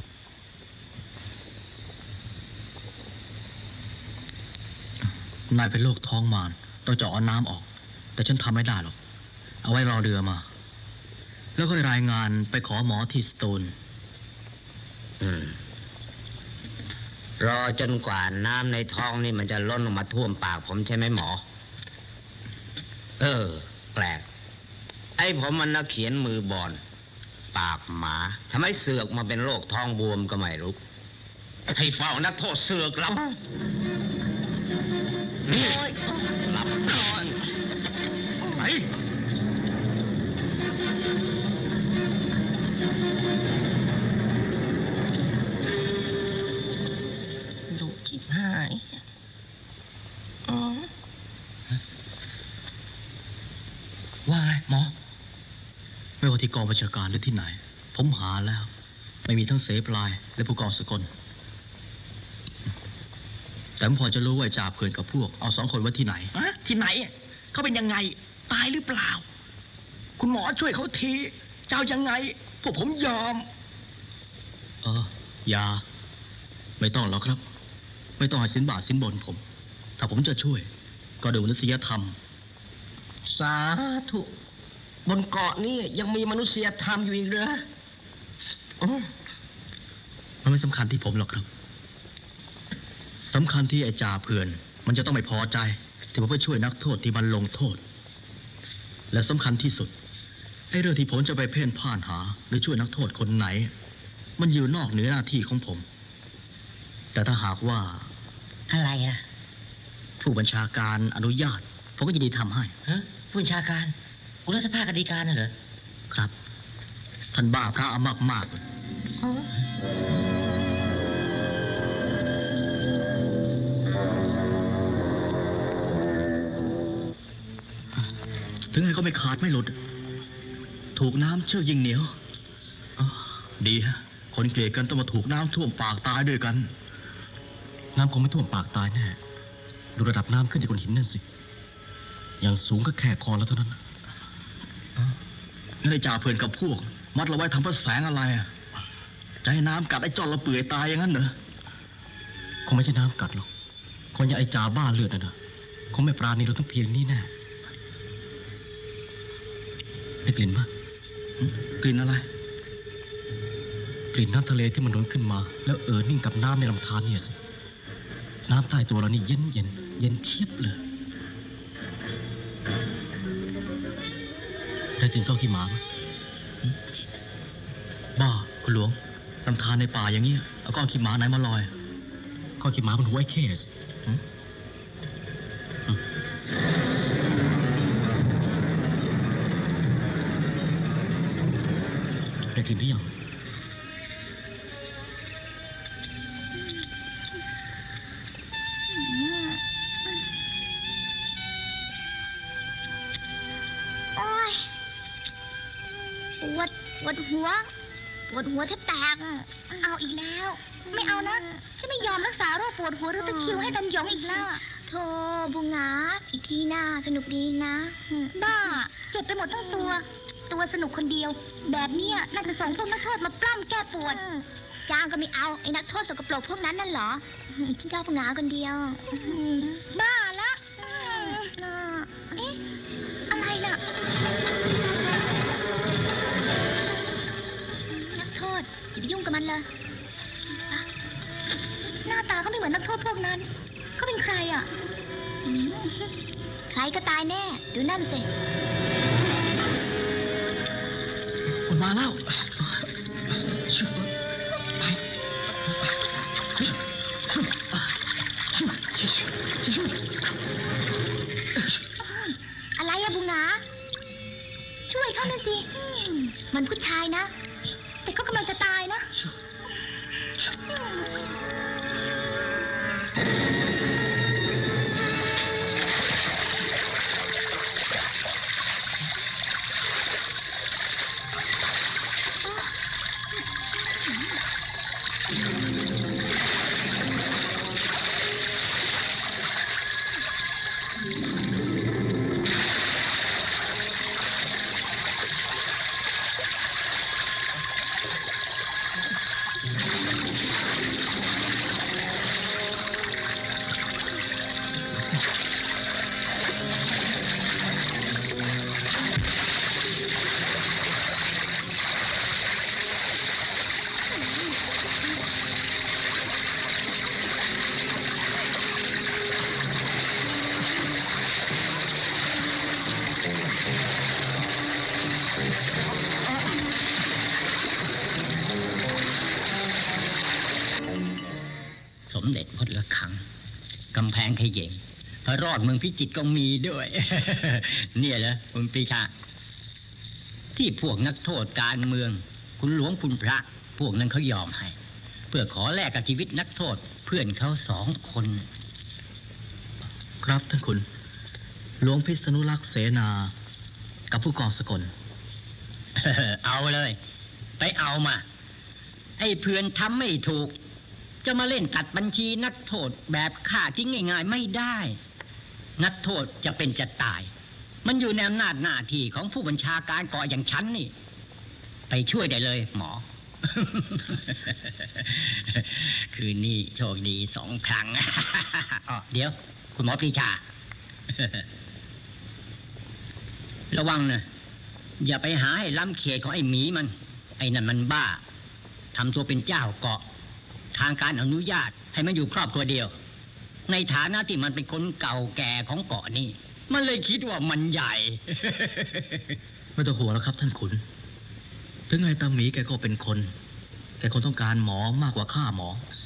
นายเป็นโรคท้องมารต้องเจาะน้ำออกแต่ฉันทำไม่ได้หรอกเอาไว้รอเรือมาแล้วก็รายงานไปขอหมอที่สโตนอืมรอจนกว่าน้ำในท้องนี่มันจะล้นออกมาท่วมปากผมใช่ไหมหมอเออแปลกไอ้ผมมันนักเขียนมือบอลปากหมาทำไมเสือกมาเป็นโรคท้องบวมก็ไม่รู้ให้เฝ้านักโทษเสือกแล้วนี่หลับนอนไปดูจิบหายอ๋อว่าไงหมอไม่ว่าที่กองบัญชาการหรือที่ไหนผมหาแล้วไม่มีทั้งเสพลายและผู้กองสกลแต่ผมพอจะรู้ว่าจ่าเพื่อนกับพวกเอาสองคนไว้ที่ไหนอะที่ไหนเขาเป็นยังไงตายหรือเปล่าคุณหมอช่วยเขาทีเจ้ายังไงพวกผมยอมเอออย่าไม่ต้องหรอกครับไม่ต้องให้สินบาทสินบนผมถ้าผมจะช่วยก็โดยมนุษยธรรมสาธุบนเกาะนี้ยังมีมนุษยธรรมอยู่อีกเหรอมันไม่สำคัญที่ผมหรอกครับสำคัญที่ไอ้จ่าเพื่อนมันจะต้องไม่พอใจที่ผมไปช่วยนักโทษที่มันลงโทษและสำคัญที่สุดไอ้เรื่องที่ผมจะไปเพ่นพ่านหาหรือช่วยนักโทษคนไหนมันอยู่นอกเหนือหน้าที่ของผมแต่ถ้าหากว่าอะไรอ่ะผู้บัญชาการอนุญาตผมก็ยินดีทำให้ฮะผู้บัญชาการอุรัฐภาคดีการน่ะเหรอครับท่านบ้าพระอามากมากถึงไงก็ไม่ขาดไม่หลุดถูกน้ำเชือกยิงเหนียวดีฮะคนเกลียดกันต้องมาถูกน้ำท่วมปากตายด้วยกันน้ำคงไม่ท่วมปากตายแน่ดูระดับน้ำขึ้นจากก้อนหินนั่นสิอย่างสูงก็แค่คอแล้วเท่านั้นงั้นไอ้จ่าเพื่อนกับพวกมัดเราไว้ทำเพื่อแสงอะไรอ่ะจะให้น้ำกัดไอ้จอนเราเปื่อยตายอย่างนั้นเหรอคงไม่ใช่น้ำกัดหรอกคนอย่างไอ้จ่าบ้าเลือดนะนะคงไม่ปราณีเราทั้งเพียงนี้แน่ได้กลิ่นปะกลิ่นอะไรกลิ่นน้ำทะเลที่มันล้นขึ้นมาแล้วเอ่อนิ่งกับน้ำในลำธารเนี่ยสิน้ำใต้ตัวเรานี่เย็นเย็นเย็นเชียบเลยได้กลิ่นก้อนขี้หมาไหมบ้าคุณหลวงลำธารในป่าอย่างเงี้ยเอาก้อนขี้หมาไหนมาลอยก้อนขี้หมาบนหัวไอ้เคสได้กลิ่นหรือยังปวดปวดหัวปวดหัวแทบแตกเอาอีกแล้ว ไม่เอานะฉันไม่ยอมรักษาโรคปวดหัวหรือตะคริวให้ตันหยองอีกแล้วโธ่บุงาอีกทีหน้าสนุกดีนะบ้าเจ็บไปหมดทั้งตัวตัวสนุกคนเดียวแบบนี้น่าจะส่งพวกนักโทษมาปล้ำแก้ปวดจ้างก็ไม่เอาไอ้นักโทษสกปรกพวกนั้นนั่นเหรอฉันชอบบุงาคนเดียวบ้าละเอ๊ะอะไรน่ะอย่าไปยุ่งกับมันเลยหน้าตาก็ไม่เหมือนนักโทษพวกนั้นเขาเป็นใครอ่ะใครก็ตายแน่ดูนั่นสิมันมาแล้วอะไรอะบุงาช่วยเขาหน่อยสิมันผู้ชายนะแต่เขากำลังจะตายนะสมเด็จพระระฆังกำแพงขยงพระรอดเมืองพิจิตรก็มีด้วย เนี่ยเหรอคุณปรีชาที่พวกนักโทษการเมืองคุณหลวงคุณพระพวกนั้นเขายอมให้เพื่อขอแลกกับชีวิตนักโทษเพื่อนเขาสองคนครับท่านคุณหลวงพิษณุลักษณ์เสนากับผู้กองสกลเอาเลยไปเอามาไอ้เพื่อนทำไม่ถูกจะมาเล่นตัดบัญชีนักโทษแบบฆ่าทิ้งง่ายๆไม่ได้นักโทษจะเป็นจะตายมันอยู่ในอำนาจหน้าที่ของผู้บัญชาการก่ออย่างฉันนี่ไปช่วยได้เลยหมอ คืนนี้โชคดีสองครั้ง อ๋อเดี๋ยวคุณหมอปรีชา ระวังนะอย่าไปหาให้ล้ำเขตของไอ้หมีมันไอ้นั่นมันบ้าทำตัวเป็นเจ้าเกาะทางการอนุญาตให้มันอยู่ครอบครัวเดียวในฐานะที่มันเป็นคนเก่าแก่ของเกาะนี่มันเลยคิดว่ามันใหญ่ไม่ต้องห่วงแล้วครับท่านขุนถึงไงตาหมีแกก็เป็นคนแกคงต้องการหมอมากกว่าข้าหมอ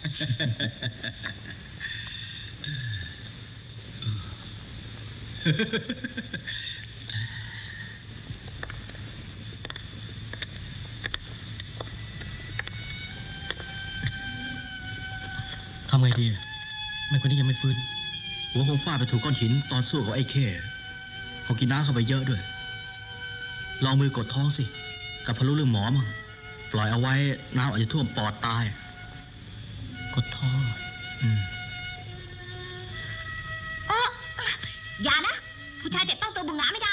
ทำไงดีแม่คนนี้ยังไม่ฟื้นหัวคงฟาดไปถูกก้อนหินตอนสู้กับไอ้เข้คงกินน้ำเข้าไปเยอะด้วยลองมือกดท้องสิกับพะลุเรื่องหมอมั้งปล่อยเอาไว้น้ำอาจจะท่วมปอดตายกดท้องอืมโอ้อย่านะผู้ชายเด็กต้องตัวบุงหงาไม่ได้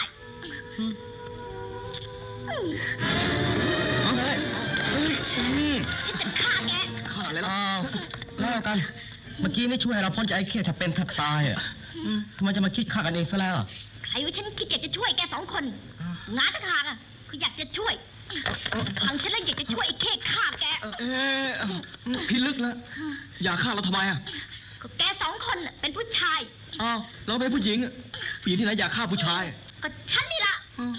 เอาเลยฉันจะฆ่าแกฆ่าเลยล่ะแล้วกันเมื่อกี้นี่ช่วยเราพ้นจากไอ้เข้แทบเป็นแทบตายอ่ะทำไมจะมาคิดฆ่ากันเองซะแล้วใครว่าฉันคิดอยากจะช่วยแกสองคนงาต่างหากอ่ะคืออยากจะช่วยทางฉันแล้วอยากจะช่วยไอ้เข้ฆ่าแกเอ๊ะพี่ลึกแล้วอยากฆ่าเราทำไมอ่ะก็แกสองคนเป็นผู้ชายอ้าวเราเป็นผู้หญิงผู้หญิงที่ไหนอยากฆ่าผู้ชายก็ฉันนี่ล่ะ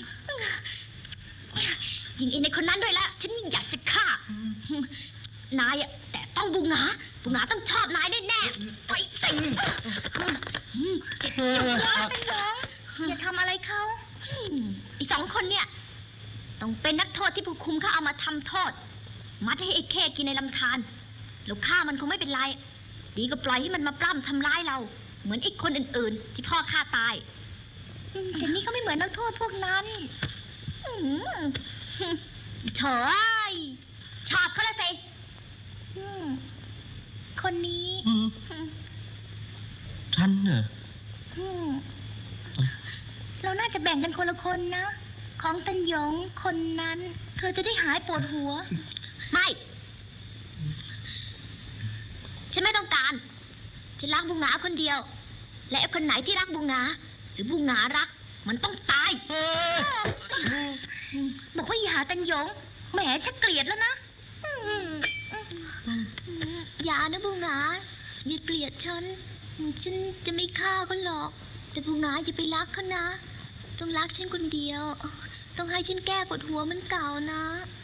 ยิงไอ้ในคนนั้นด้วยละฉันยิ่งอยากจะฆ่านายอะแต่ต้องบุงหงาบุงหงาต้องชอบนายแน่ๆไปสิจุกร้อนเป็นหรออย่าทำอะไรเขาอีกสองคนเนี่ยต้องเป็นนักโทษที่ผู้คุมเขาเอามาทำโทษมัดให้ไอ้เข้กินในลำธารแล้วฆ่ามันคงไม่เป็นไรดีก็ปล่อยให้มันมาปล้ำทำร้ายเราเหมือนไอ้คนอื่นๆที่พ่อฆ่าตายแต่นี่ก็ไม่เหมือนนักโทษพวกนั้นเถอยชอบเขาละสิคนนี้ฉันเนอะเราน่าจะแบ่งกันคนละคนนะของตันหยงคนนั้นเธอจะได้หายปวดหัวไม่ฉันไม่ต้องการฉันรักบุงหงาคนเดียวและคนไหนที่รักบุงหงาหรือบุงหงารักมันต้องตายบอกว่าอย่าหาตันหยงแหมชักเกลียดแล้วนะอย่านะบุงหงาอย่าเกลียดฉันฉันจะไม่ฆ่าเขาหรอกแต่บุงหงาอย่าไปรักเขานะต้องรักฉันคนเดียวต้องให้ฉันแก้ปวดหัวมันเก่านะ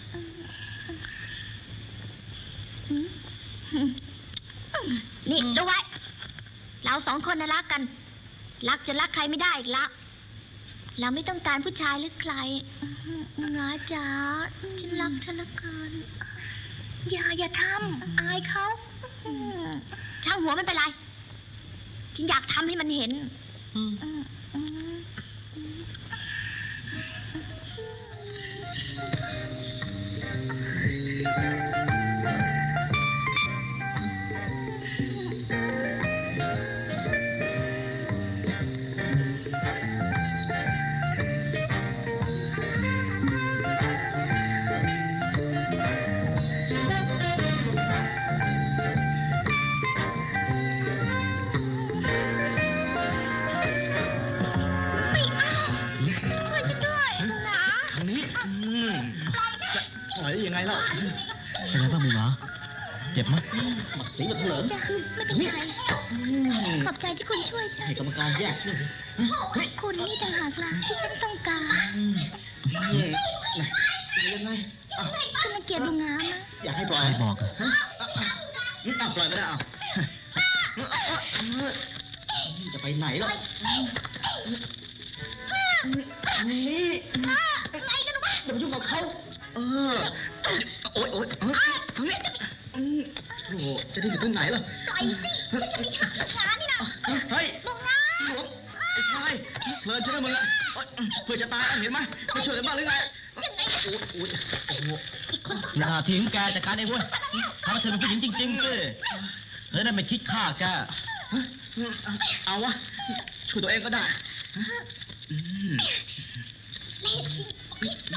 นี่ดูไว้เราสองคนน่ะรักกันรักจนรักใครไม่ได้อีกละเราไม่ต้องการผู้ชายหรือใครงาจ๋าฉันรักเธอเหลือเกินอย่าอย่าทำอายเขาช่างหัวมันเป็นไรฉันอยากทำให้มันเห็นยังไงเล่าเป็นไงบ้างมึงหรอเจ็บไหมมาสีมาเถลิงจ้ะไม่เป็นไรขอบใจที่คุณช่วยฉันให้กรรมการแยกด้วยคุณนี่ต่างหากล่ะที่ฉันต้องการยังไงคุณรังเกียจบุงหงาไหมอยากให้ปล่อยไม่บอกอะอ่ะปล่อยไม่ได้อ่ะจะไปไหนล่ะนี่ไงกันวะอย่าไปยุ่งกับเขาเออโอ๊ยโอ๊ยเฮ้ยเฮ้ยโอ้โหจะได้อยู่ตรงไหนล่ะปล่อยสิฉันจะไม่หักงานนี่นะเฮ้ยบุงหงาหลวงไอ้ชายเพลินใช่ไหมมึงอ่ะเพื่อจะตายเห็นไหมไม่ช่วยกันบ้างหรือไงยังไงโอ้โหโอ้โหอีกคนหน้าที่ของแกจัดการเองเว้ยทำให้เธอเป็นผู้หญิงจริงๆสิเธอได้ไม่คิดฆ่าแกเอาวะช่วยตัวเองก็ได้เล่จริงผิดไป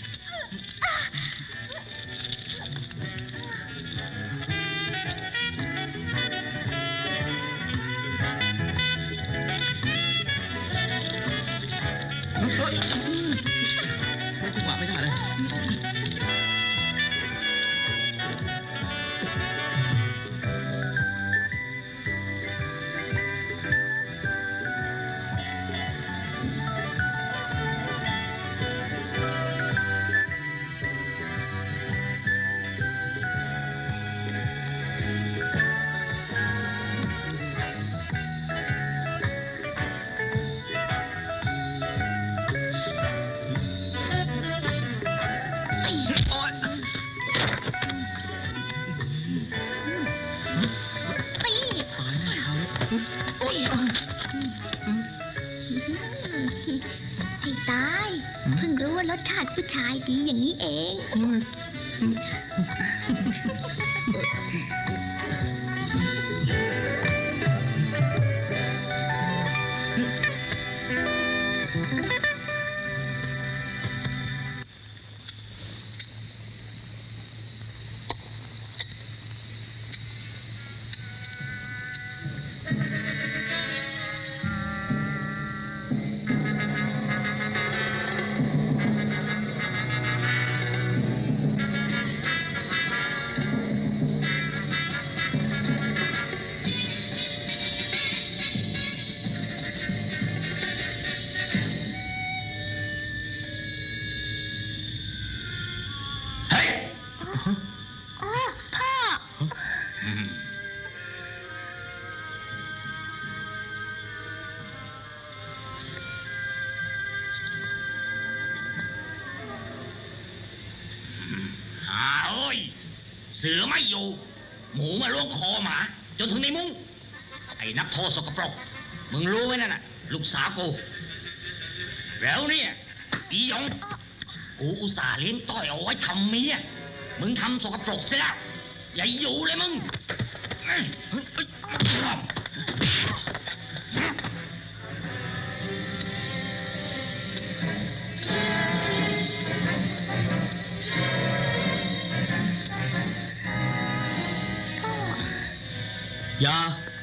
ไม่จังหวะไม่ได้เลยให้ตายเพิ่งรู้ว่ารสชาติผู้ชายดีอย่างนี้เองอ้าวเสือไม่อยู่หมูมาล้วงคอหมาจนถึงในมุ้งไอ้นักโทษสกปรกมึงรู้ไหมนั่นน่ะลูกสาวกูแล้วเนี่ยอีหยงกูอุตส่าห์เลี้ยงต้อยเอาไว้ทำเมียมึงทำสกปรกเสียแล้วอย่าอยู่เลยมึงอย่า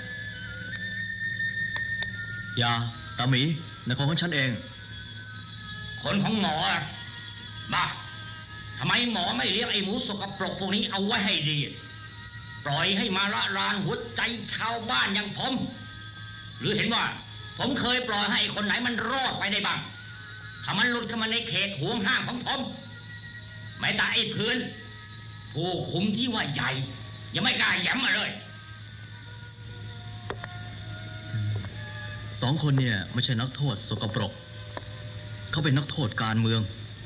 อย่าตาหมีในของของฉันเองคนของหมออะบ้าทำไมหมอไม่เลี้ยงไอ้หมูสกปรกพวกนี้เอาไว้ให้ดีปล่อยให้มาละลานหัวใจชาวบ้านอย่างผมหรือเห็นว่าผมเคยปล่อยให้คนไหนมันรอดไปได้บ้างถ้ามันหลุดเข้ามาในเขตห่วงห้างของผมไม่แต่ไอ้พื้นผู้คุมที่ว่าใหญ่ยังไม่กล้าแย้มมาเลยสองคนเนี่ยไม่ใช่นักโทษสกปรกเขาเป็นนักโทษการเมือง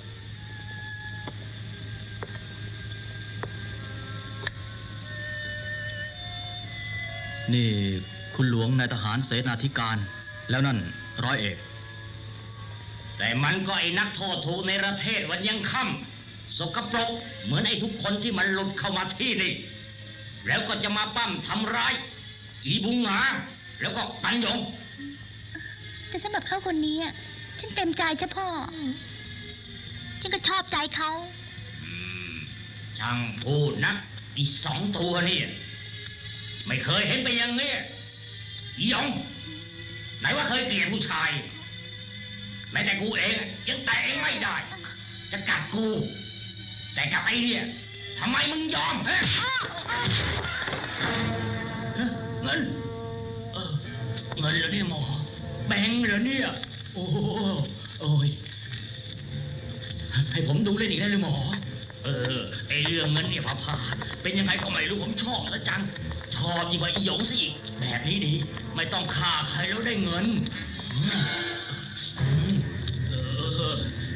นี่คุณหลวงนายทหารเสนาธิการแล้วนั่นร้อยเอกแต่มันก็ไอ้นักโทษถูกในประเทศวันยังค่ำสกปรกเหมือนไอ้ทุกคนที่มันหลุดเข้ามาที่นี่แล้วก็จะมาปั้มทำร้ายอีบุงหาแล้วก็ตันยงแต่สำหรับเขาคนนี้อ่ะฉันเต็มใจจ้ะพ่อฉันก็ชอบใจเขาช่างพูดนะอีสองตัวนี่ไม่เคยเห็นไปอย่างนี้อีหยงไหนว่าเคยเกลียดผู้ชายแม้แต่กูเองยังแต่เองไม่ได้จะกัดกูแต่กับไอ้เนี่ยทำไมมึงยอมเฮ้เงินเออเงินเหรอเนี่ยหมอแบงค์เหรอเนี่ยโอ้โอ้ยให้ผมดูเล่นอีกได้เลยหมอเออไอเรื่องเงินเนี่ยพาพาเป็นยังไงก็ไม่รู้ผมชอบซะจังชอบยิ่งกว่าอีหยงซะอีกแบบนี้ดีไม่ต้องฆ่าใครแล้วได้เงินเออ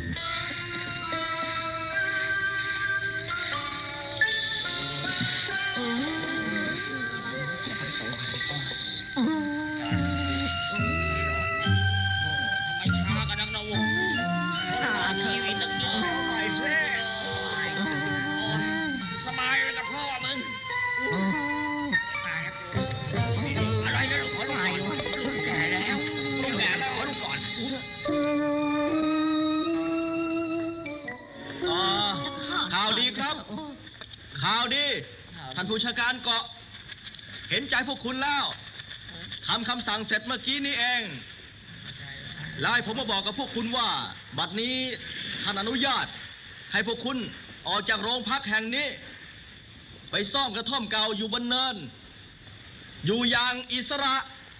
ข่าวดีท่านผู้ชาการเกาะเห็นใจพวกคุณแล้วทำคำสั่งเสร็จเมื่อกี้นี้เองแล้วให้ผมมาบอกกับพวกคุณว่าบัดนี้ท่านอนุญาตให้พวกคุณออกจากโรงพักแห่งนี้ไปซ่อมกระท่อมเก่าอยู่บนเนินอยู่อย่างอิสระ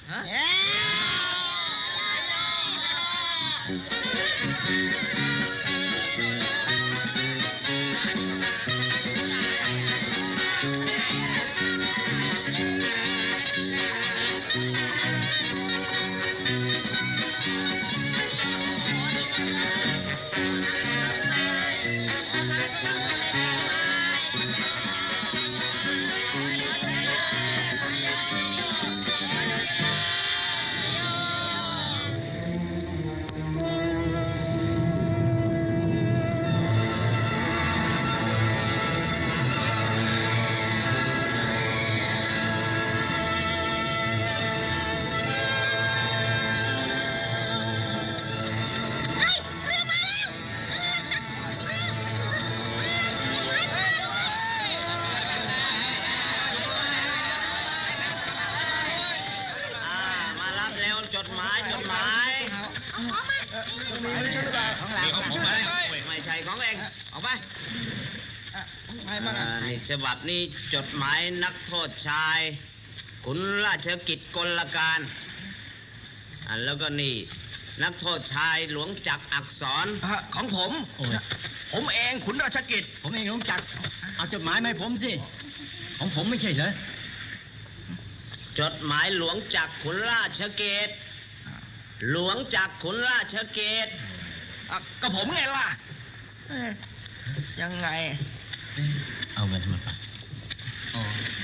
ฉบับนี้จดหมายนักโทษชายขุนราชกิจกลการอ่ะแล้วก็นี่นักโทษชายหลวงจักรอักษรของผมผมเองขุนราชกิจผมเองหลวงจักรเอาจดหมายมาให้ผมสิของผมไม่ใช่เหรอจดหมายหลวงจักรขุนราชเกตหลวงจักรขุนราชเกตก็ผมไงล่ะยังไงเอาเงินให้มันไปอ๋อ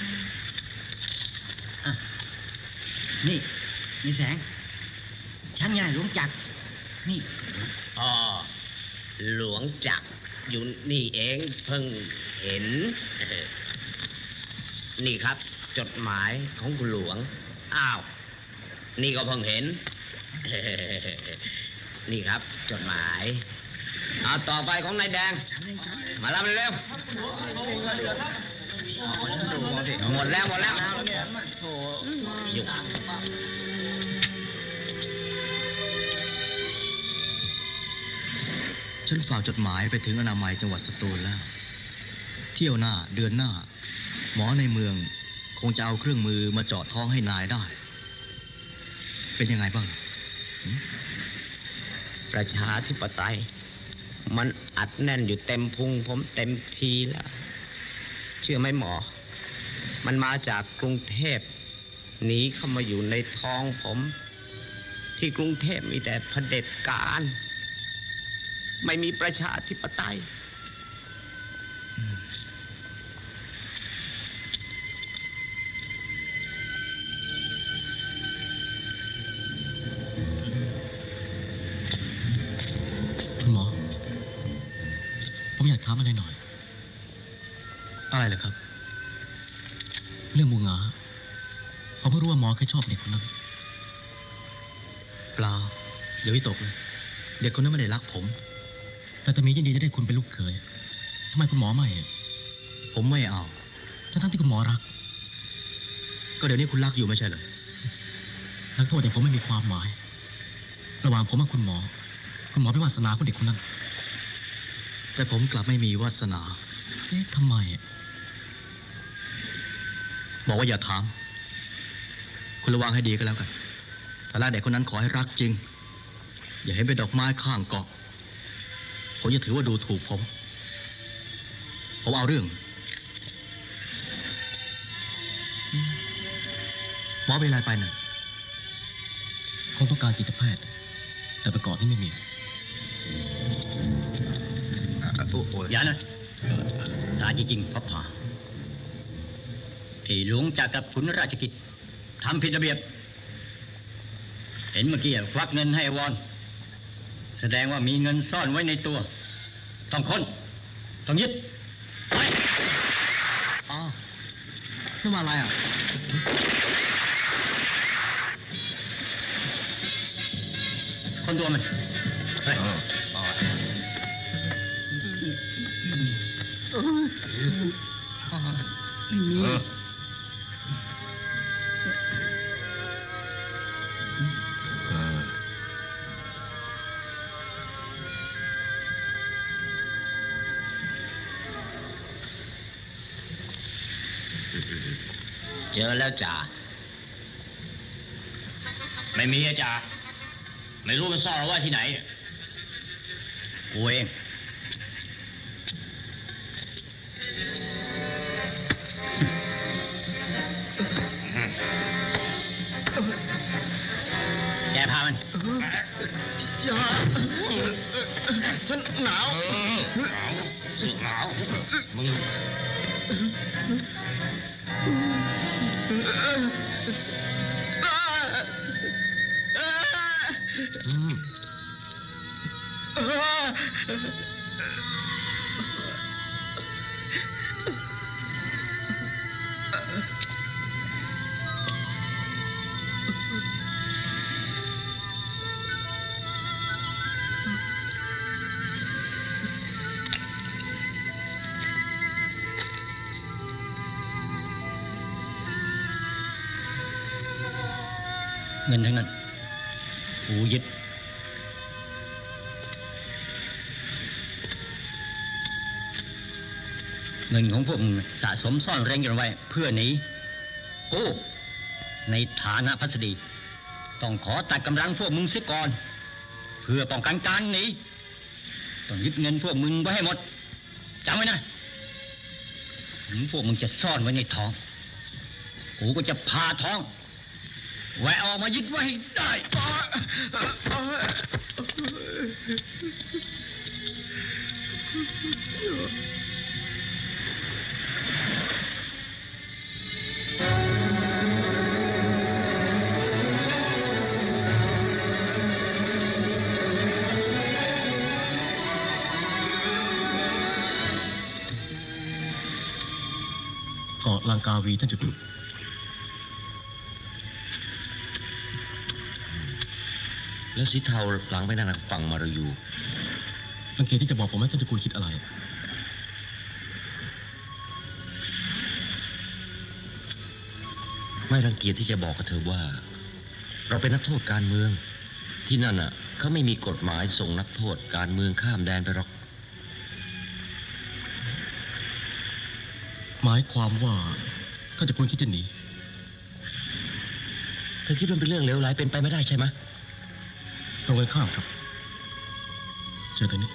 อ่ะนี่นี่แสง ฉันไงหลวงจักรนี่อ๋อหลวงจักรอยู่นี่เองเพิ่งเห็น นี่ครับ จดหมายของคุณหลวงอ้าวนี่ก็เพิ่งเห็น นี่ครับ จดหมายเอาต่อไปของนายแดงมารับเร็วหมดแล้วหมดแล้วอยู่ฉันฝากจดหมายไปถึงอนามัยจังหวัดสตูลแล้ว เที่ยวหน้าเดือนหน้า หมอในเมืองคงจะเอาเครื่องมือมาเจาะท้องให้นายได้ เป็นยังไงบ้างประชาธิปไตยมันอัดแน่นอยู่เต็มพุงผมเต็มทีแล้ว เชื่อไหมหมอ มันมาจากกรุงเทพหนีเข้ามาอยู่ในท้องผม ที่กรุงเทพมีแต่เผด็จการ ไม่มีประชาธิปไตยคุณหมอ ผมอยากถามอะไรหน่อยอะไรเหรอครับเรื่องมูงาผมเพิ่งรู้ว่าหมอเคยชอบเด็กคนนั้นเปล่าอย่าวิตกเลย เด็กคนนั้นไม่ได้รักผมแต่ตามียินดีจะได้คุณเป็นลูกเขยทำไมคุณหมอไม่ผมไม่เอาทั้งๆที่คุณหมอรักก็เดี๋ยวนี้คุณรักอยู่ไม่ใช่เหรอนักโทษอย่างผมไม่มีความหมาย ระหว่างผมกับคุณหมอ คุณหมอเป็นวาสนาของเด็กคนนั้นแต่ผมกลับไม่มีวาสนาเอ๊ะทำไมบอกว่าอย่าถาม คุณระวังให้ดีก็แล้วกันถ้ารักเด็กคนนั้นขอให้รักจริง อย่าเห็นเป็นดอกไม้ข้างเกาะ ผมจะถือว่าดูถูกผม ผมเอาเรื่อง หมอเป็นอะไรไปน่ะคงต้องการจิตแพทย์ แต่ประกอบนี่ไม่มีอย่านะตายจริงๆพระผ่าที่หลวงจักรกับขุนราชกิจทำผิดระเบียบ เห็นเมื่อกี้ควักเงินให้วอน แสดงว่ามีเงินซ่อนไว้ในตัว ต้องค้นต้องยึดไปอ๋อนี่มาอะไรอ่ะคนตัวมันเฮ้ยไม่มีเจอแล้วจ่าไม่มีอาจารย์ไม่รู้มันซ่อนเอาไว้ที่ไหนกูเองแกพามันอย่าฉันหนาวหนาวสึกหนาวมึงอืมเงินทั้งนั้นกูยึดเงินของพวกมึงสะสมซ่อนเร้นกันไว้เพื่อหนีกูในฐานะพัสดี ต้องขอตัดกำลังพวกมึงเสียก่อน เพื่อป้องกันการหนีต้องยึดเงินพวกมึงไว้ให้หมดจำไว้นะถึงพวกมึงจะซ่อนไว้ในท้องกูก็จะพาท้องแหวะออกมายึดไว้ให้ได้ไเกาะลังกาวีท่านจุดแล้วสีเทาหลังไปนั่นฝั่งมารายูรังเกียจที่จะบอกผมไหมท่านจะคุยคิดอะไรไม่รังเกียจที่จะบอกกับเธอว่าเราเป็นนักโทษการเมืองที่นั่นอ่ะเขาไม่มีกฎหมายส่งนักโทษการเมืองข้ามแดนไปหรอกหมายความว่าท่านจะควรคิดจะหนีเธอคิดว่าเป็นเรื่องเลวร้ายเป็นไปไม่ได้ใช่ไหมตรงกันข้ามครับเจอตัวนี้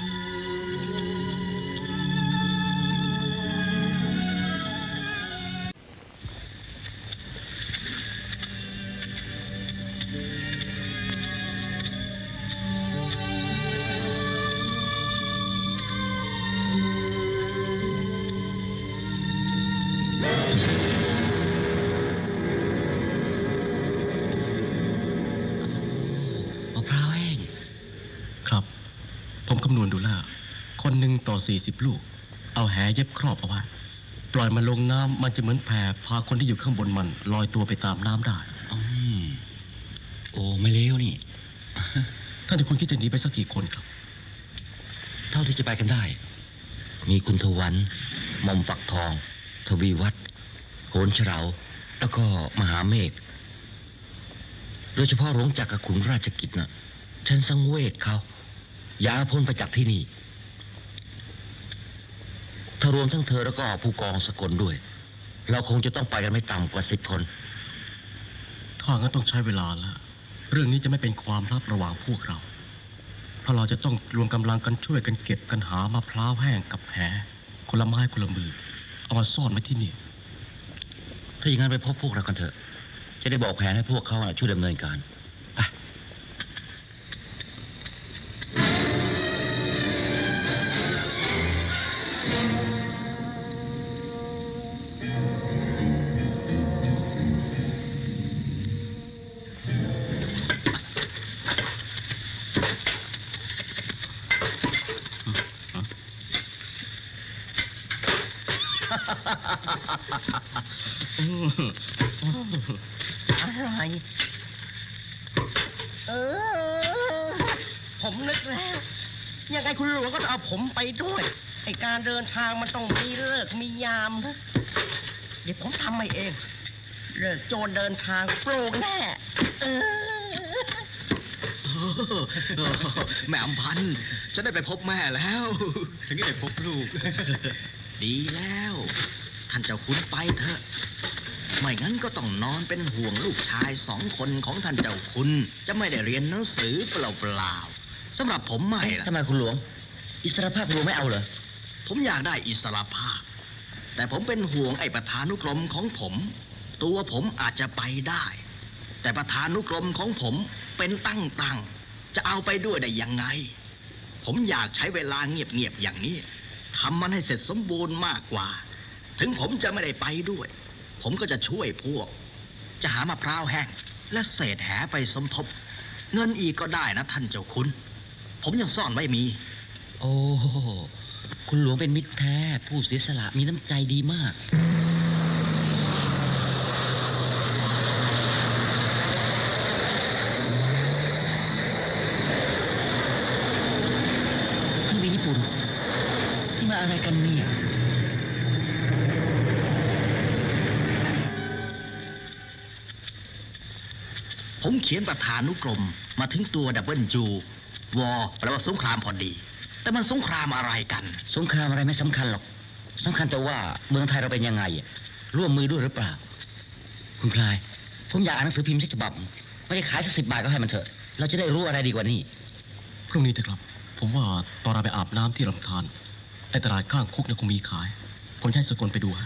คำนวณดูแล้วคนหนึ่งต่อสี่สิบลูกเอาแหเย็บครอบเอาไว้ปล่อยมันลงน้ำมันจะเหมือนแพพาคนที่อยู่ข้างบนมันลอยตัวไปตามน้ำได้อืมโอ้ไม่เลวนี่ท่านจะคุณคิดจะหนีไปสักกี่คนครับเท่าที่จะไปกันได้มีคุณทวันหม่อมฝักทองทวีวัฒน์โหนเฉลาแล้วก็มหาเมฆโดยเฉพาะหลวงจักรขุนราชกิจน่ะฉันสังเวชเขาอย่าพ้นไปจากที่นี่ถ้ารวมทั้งเธอแล้วก็ผู้กองสกลด้วยเราคงจะต้องไปกันไม่ต่ำกว่าสิบคนถ้างั้นต้องใช้เวลาแล้วเรื่องนี้จะไม่เป็นความลับระหว่างพวกเราเพราะเราจะต้องรวมกำลังกันช่วยกันเก็บกันหามะพร้าวแห้งกับแหคนละไม้คนละมือเอามาซ่อนไว้ที่นี่ถ้าอย่างนั้นไปพบพวกเรากันเถอะจะได้บอกแผนให้พวกเขาช่วยดำเนินการไปอะไรเออผมนึกแล้วยังไงคุณหลวงก็เอาผมไปด้วยไอ้การเดินทางมันต้องมีเลิกมียามนะเดี๋ยวผมทำให้เองเลิกโจรเดินทางโปร่งแน่เออแม่อำพันธ์ฉันได้ไปพบแม่แล้วฉันก็ได้พบลูกดีแล้วท่านเจ้าคุณไปเถอะไม่งั้นก็ต้องนอนเป็นห่วงลูกชายสองคนของท่านเจ้าคุณจะไม่ได้เรียนหนังสือเปล่าๆสำหรับผมไม่ล่ะทำไมคุณหลวงอิสรภาพคุณหลวงไม่เอาเหรอผมอยากได้อิสรภาพแต่ผมเป็นห่วงไอ้ประธานุกรมของผมตัวผมอาจจะไปได้แต่ประธานุกรมของผมเป็นตั้งๆจะเอาไปด้วยได้ยังไงผมอยากใช้เวลาเงียบๆอย่างนี้ทำมันให้เสร็จสมบูรณ์มากกว่าถึงผมจะไม่ได้ไปด้วยผมก็จะช่วยพวกจะหามะพร้าวแห้งและเศษแหไปสมทบเงินอีกก็ได้นะท่านเจ้าคุณผมยังซ่อนไว้มีโอ้คุณหลวงเป็นมิตรแท้ผู้เสียสละมีน้ำใจดีมากท่านวีญี่ปุ่นนี่มาอะไรกันเนี่ยผมเขียนประธานุกรมมาถึงตัวดับเบิลยูวอแปลว่าสงครามพอดีแต่มันสงครามอะไรกันสงครามอะไรไม่สำคัญหรอกสำคัญแต่ว่าเมืองไทยเราเป็นยังไงร่วมมือด้วยหรือเปล่าคุณพลายผมอยากอ่านหนังสือพิมพ์สักฉบับไม่ได้ขายสักสิบบาทก็ให้มันเถอะเราจะได้รู้อะไรดีกว่านี้พรุ่งนี้เถอะครับผมว่าตอนเราไปอาบน้ำที่ลำธารในตลาดข้างคุกเนี่ยคงมีขายผมให้สกลไปดูฮะ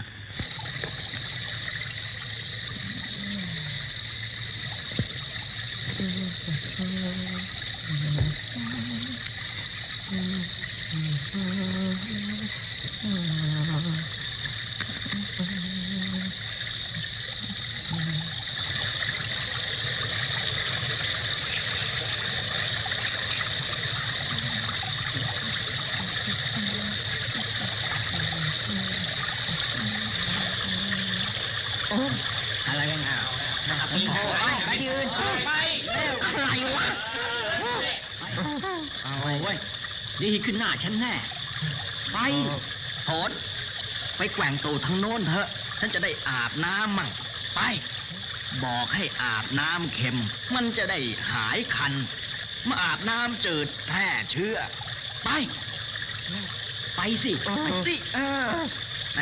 นี่ขึ้นหน้าฉันแน่ไปโหนไปแกว่งตูดทางโน้นเถอะฉันจะได้อาบน้ำมั่งไปบอกให้อาบน้ำเค็มมันจะได้หายคันมาอาบน้ำจืดแพร่เชื้อไปไปสิไปสิเออนะ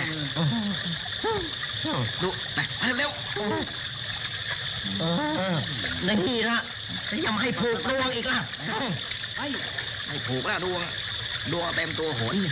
ดูนะไปเร็วนี่ละจะยังให้ผูกดวงอีกล่ะไปให้ผูกแล้วดวงดวงเต็มตัวโหน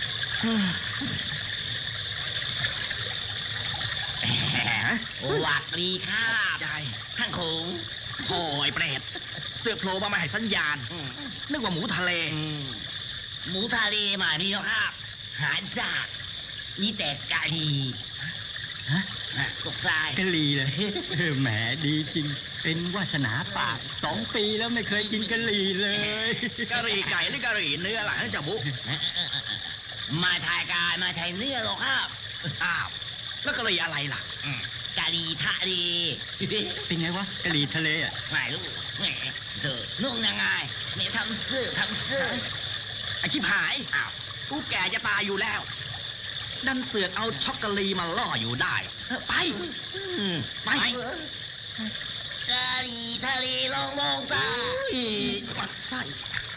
หวัดดีครับใจท่านคงโถ่ไอ้เปรตเสือกโผล่มาไม่ให้สัญญาณ นึกว่าหมูทะเลหมูทะเลมานี่แล้วครับ หาจากนี่แต่กะลีฮะตกใจกะหรี่เลยเออแหมดีจริง เป็นวาสนาปากสองปีแล้วไม่เคยกินกะหรี่เลยกะหรี่ไก่หรือกะหรี่เนื้อล่ะนั่นจะบุมาชายกายมาชายเนื้อหรอกครับอ้าวแล้วกะหรี่อะไรล่ะกะลีทะเลเป็นไงวะกะหรี่ทะเลอ่ะไม่รู้แหมเธอนุ่งยังไงเนี่ยทำซื่อทำซื่อไอ้ชิบหายอ้าวกูแก่จะตายอยู่แล้ว ดันเสือกเอาช็อกโกแลตมาล่ออยู่ได้เออไปอืมไปกะลีทะเลลงลงจ้าอุ้ยปัดไส้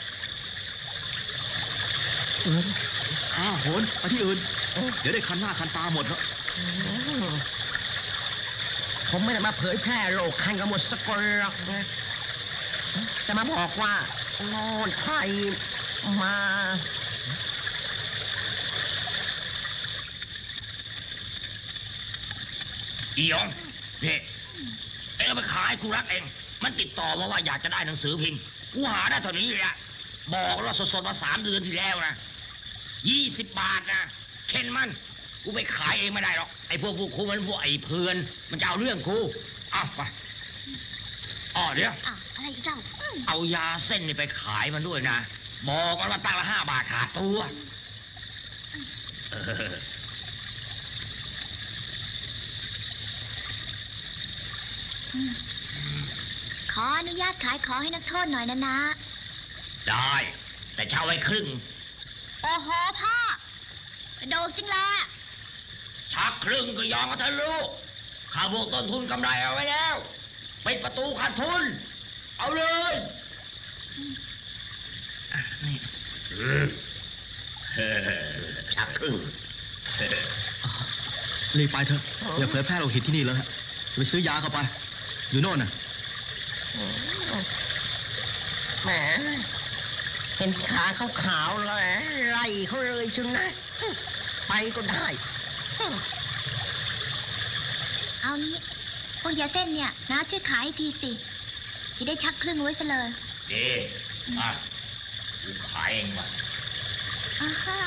อ้าวโหนไปที่อื่น เดี๋ยวได้คันหน้าคันตาหมดแล้วผมไม่ได้มาเผยแพร่โรคคันกระหมดสกลหรอกนะจะมาบอกว่าโน่นใครมาอีหยองนี่เอ็งเอาไปขายกูรักเอง มันติดต่อมาว่าอยากจะได้หนังสือพิมพ์กูหาได้เท่านี้เลยอะบอกว่าสดๆมาสามเดือนที่แล้วนะยี่สิบบาทนะเข็นมันกูไปขายเองไม่ได้หรอกไอ้พวกพวกคุมันพวกไอ้เพื่อนมันจะเอาเรื่องกูเอาไปอ๋อเดี๋ยวอ่ะอะไรอีกเจ้าอืมเอายาเส้นนี่ไปขายมันด้วยนะบอกมันว่าตั้งละห้าบาทขาดตัวเออขออนุญาตขายของให้นักโทษหน่อยนะนะได้ แต่เช่าไว้ครึ่งโอ้โหพ่อกระโดดจริงแหละชักครึ่งก็ยอมกันเถอะลูกข้าบวกต้นทุนกำไรเอาไว้แล้วปิดประตูขาดทุน เอาเลยชักครึ่งรีบไปเถอะ อย่าเผยแพร่โรคหิตที่นี่เลยไปซื้อยาเข้าไป อยู่โน่นน่ะแหมเห็นขาขาวๆเลยไล่เขาเลยชุนนะ ไปก็ได้เอางี้พวกยาเส้นเนี่ยนะช่วยขายให้ทีสิ จะได้ชักครึ่งไว้ซะเลยดีอ่ะกูขายเองว่ะอ่าฮะ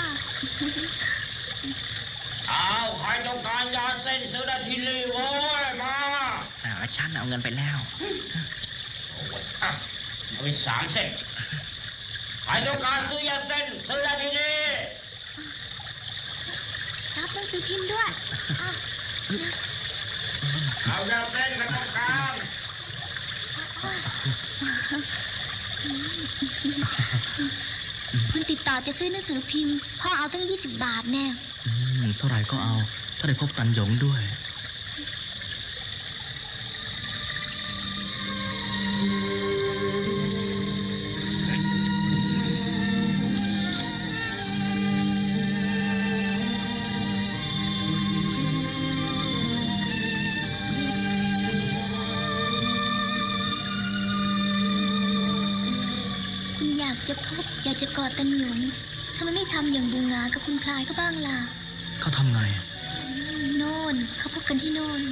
เอาใครต้องการยาเส้นซื้อได้ที่นี่โว้ยมาอ่าฉันเอาเงินไปแล้วโอ้ยอ่ะเอาไปสามเส้นใครต้องการซื้อยาเส้นซื้อได้ที่นี่รับหนังสือพิมพ์ด้วยอ่ะเอายาเส้นใครต้องการคุณติดต่อจะซื้อหนังสือพิมพ์พ่อเอาตั้งยี่สิบบาทแน่อืม เท่าไหร่ก็เอา ถ้าได้พบตันหยงด้วยคุณอยากจะพบอยากจะกอดตันหยงทำไมไม่ทำอย่างบูงากับคุณพลายเขาบ้างล่ะเขาทำไงโน่นเขาพบกันที่โน่น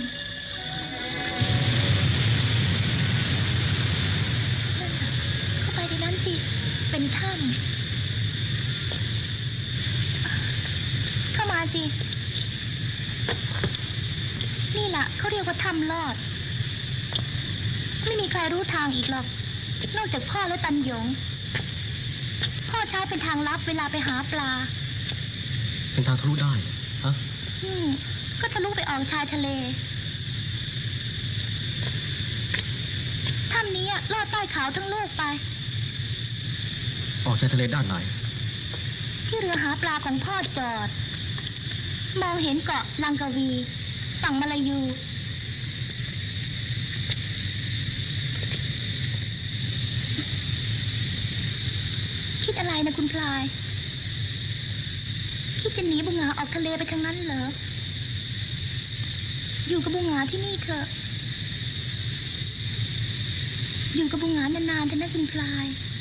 นั่นน่ะเข้าไปในนั้นสิ เป็นถ้ำเข้ามาสิ นี่ล่ะเขาเรียกว่าถ้ำลอด ไม่มีใครรู้ทางอีกหรอก นอกจากพ่อและตันหยง พ่อใช้เป็นทางลับเวลาไปหาปลาเป็นทางทะลุได้ฮะอืม ก็ทะลุไปออกชายทะเล ถ้ำนี้อะลอดใต้เขาทั้งลูกไปออกชายทะเลด้านไหนทที่เรือหาปลาของพ่อจอด มองเห็นเกาะลังกาวีฝั่งมาลายู คิดอะไรนะคุณพลาย คิดจะหนีบุงหาออกทะเลไปทางนั้นเหรอ อยู่กับบุงหาที่นี่เถอะ อยู่กับบุงหานานๆเถอะนะคุณพลาย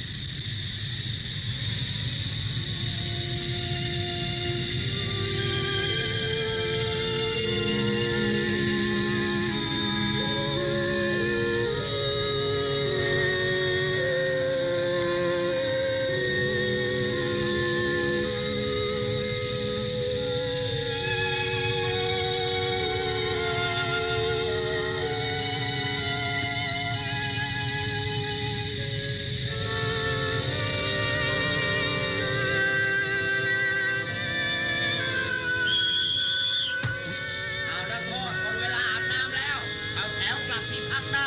เอาละโทษหมดเวลาอาบน้ำแล้วเข้าแถวกลับที่พักได้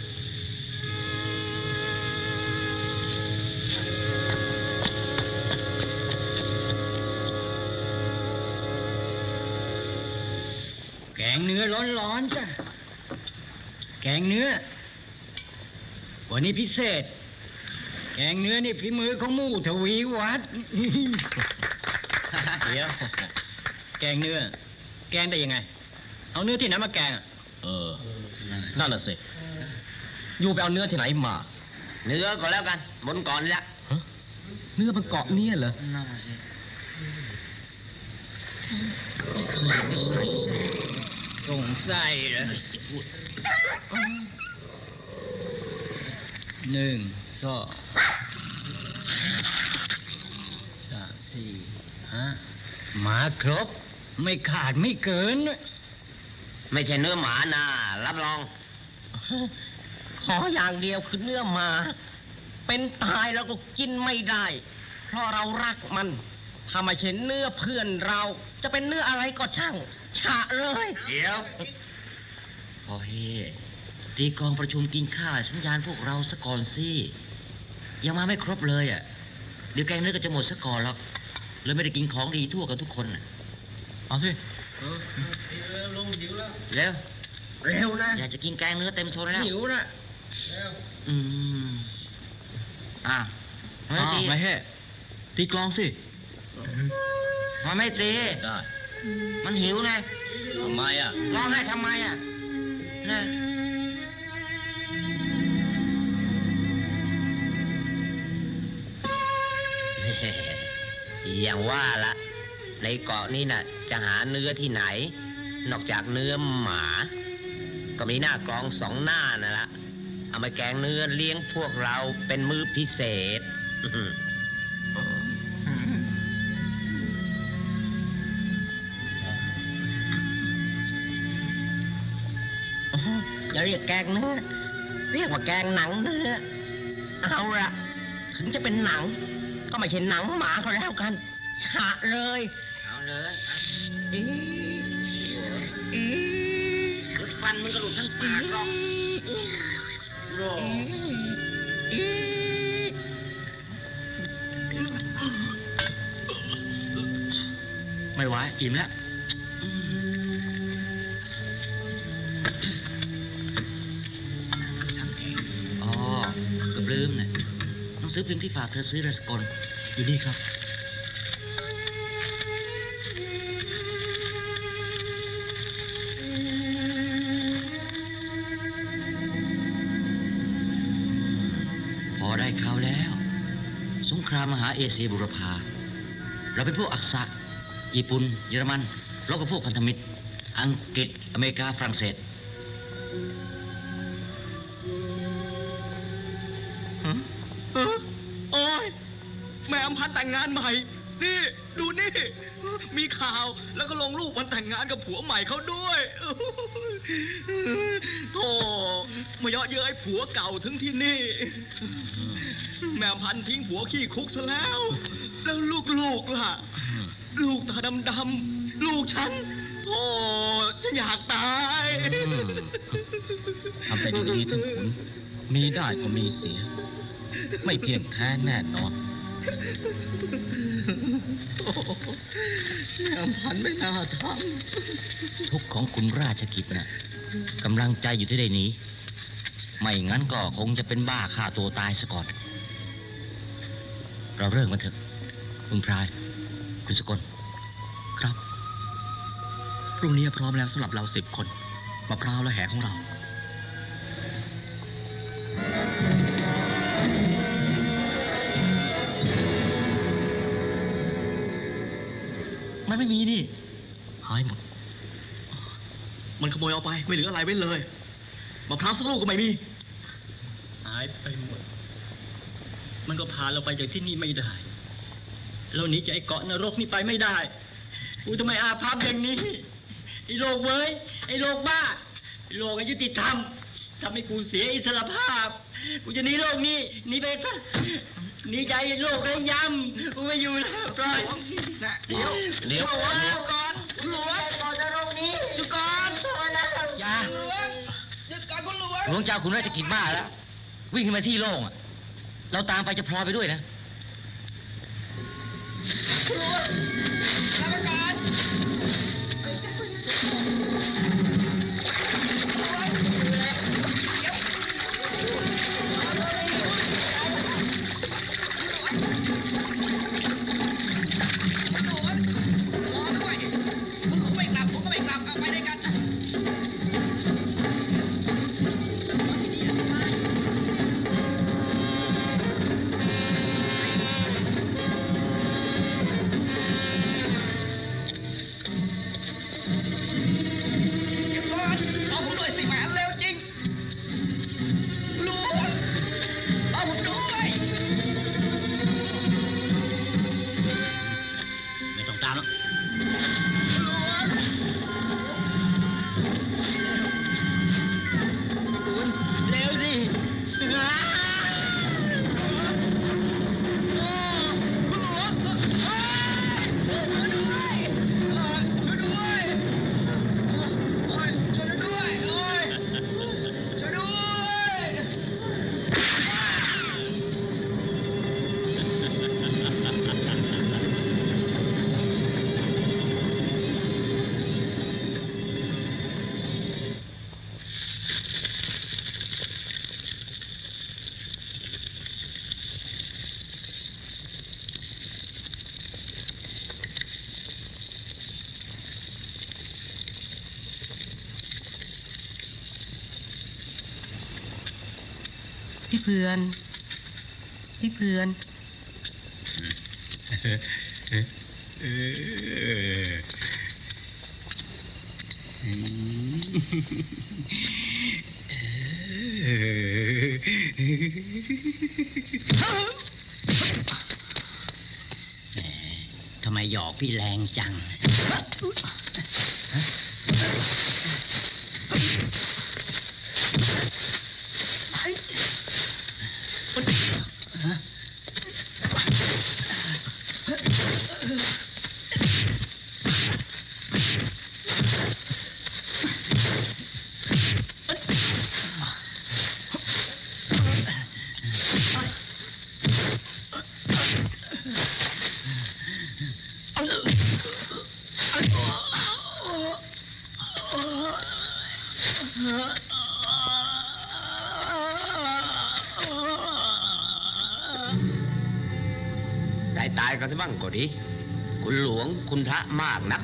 แกงเนื้อร้อนๆจ้ะแกงเนื้อวันนี้พิเศษ แกงเนื้อนี่ฝีมือของหมู่ทวีวัฒน์ เดี๋ยวแกงเนื้อ แกงได้ยังไง เอาเนื้อที่ไหนมาแกงอะเออ นั่นน่ะสิอยู่ไปเอาเนื้อที่ไหนมาเนื้อก็แล้วกันบนก่อนนี่ละฮะเนื้อบนเกาะเนี่ยเหรอนั่นสิสงสัยเหรอหนึ่งสองสามสี่ห้ามาครบ ไม่ขาดไม่เกินไม่ใช่เนื้อหมานะรับรองขออย่างเดียวคือเนื้อหมา เป็นตายแล้วก็กินไม่ได้ เพราะเรารักมัน ถ้าไม่ใช่เนื้อเพื่อนเรา จะเป็นเนื้ออะไรก็ช่าง ฉะเลยเดี๋ยวพอเฮตีกองประชุมกินข้าวสัญญาณพวกเราซะก่อนสิยังมาไม่ครบเลยอ่ะเดี๋ยวแกงเนื้อก็จะหมดซะก่อนหรอกเลยไม่ได้กินของดีทั่วกันทุกคนน่ะเอาสิเร็วเร็วนะอยากจะกินแกงเนื้อเต็มทนแล้วหิวนะอืมอ่ะไม่ตีไม่แห่ตีกลองสิมันไม่ตีได้มันหิวไงทำไมอ่ะร้องให้ทำไมอ่ะนะ อย่างว่าละในเกาะนี้น่ะ จะหาเนื้อที่ไหน นอกจากเนื้อหมา ก็มีหน้ากลองสองหน้าน่ะละเอามาแกงเนื้อเลี้ยงพวกเราเป็นมื้อพิเศษอย่าเรียกแกงเนื้อ เรียกว่าแกงหนังเนื้อ เอาละถึงจะเป็นหนัง ก็ไม่ใช่หนังหมาก็แล้วกัน ฉะเลยเอาเลยอีอีหลุดฟันมึงก็หลุดทั้งปากหรอกโรอีไม่ไหวอิ่มแล้วอ๋อเกือบลืมเนี่ยหนังสือพิมพ์ที่ฝากเธอซื้อรัสกลอยู่นี่ครับพอได้ข่าวแล้ว สงครามมหาเอเชียบุรพาเราเป็นพวกอักษะ ญี่ปุ่น เยอรมันแล้วก็พวกพันธมิตร อังกฤษ อเมริกา ฝรั่งเศสเออโอ้ยแม่อำพันธ์แต่งงานใหม่ นี่ ดูนี่ มีข่าวแล้วก็ลงรูปวันแต่งงานกับผัวใหม่เขาด้วยโธ่มาเยาะเย้ยผัวเก่าถึงที่นี่ แม่อำพันธ์ทิ้งผัวขี้คุกซะแล้ว แล้วลูกๆล่ะ ลูกตาดำๆลูกฉันโธ่ฉันอยากตายทำใจดีๆท่านขุนมีได้ก็มีเสีย ไม่เพียงแท้แน่นอนแม่พันไม่น่าททุกข์ของคุณราชกิจน่ะกำลังใจอยู่ที่ได้หนีไม่งั้นก็คงจะเป็นบ้าฆ่าตัวตายซะก่อนเราเริ่มกันเถอะคุณพรายคุณสกลำครับ พรุ่งนี้พร้อมแล้วสำหรับเราสิบคนมะพร้าวและแหของเรามันไม่มีนี่หายหมดมันขโมยเอาไปไม่เหลืออะไรไว้เลยมะพร้าวสักลูกก็ไม่มีหายไปหมด มันก็พาเราไปจากที่นี่ไม่ได้ เราหนีจากไอ้เกาะนรกนี่ไปไม่ได้กูทำไมอาภัพอย่างนี้ ไอ้โลกเว้ย ไอ้โลกบ้า ไอ้โลกอยุติธรรมทำให้กูเสียอิสรภาพ กูจะหนีโลกนี้หนีไปซะหนีใจโลกได้ยำกูไม่อยู่แล้วปล่อยเดี๋ยวเดี๋ยวก่อนหลวงก่อนนรกนี้ดูก่อนนะอย่าหลวงหยุดก่อนคุณหลวงหลวงเจ้าคุณราชกิจบ้าแล้ววิ่งขึ้นมาที่โล่งอ่ะเราตามไปจะพลอยไปด้วยนะไม่ต้องตามแล้วเร็วสิพี่เพื่อน พี่เพื่อนทำไมหยอกพี่แรงจังตายตายกันซะบ้างก็ดีคุณหลวงคุณพระมากนัก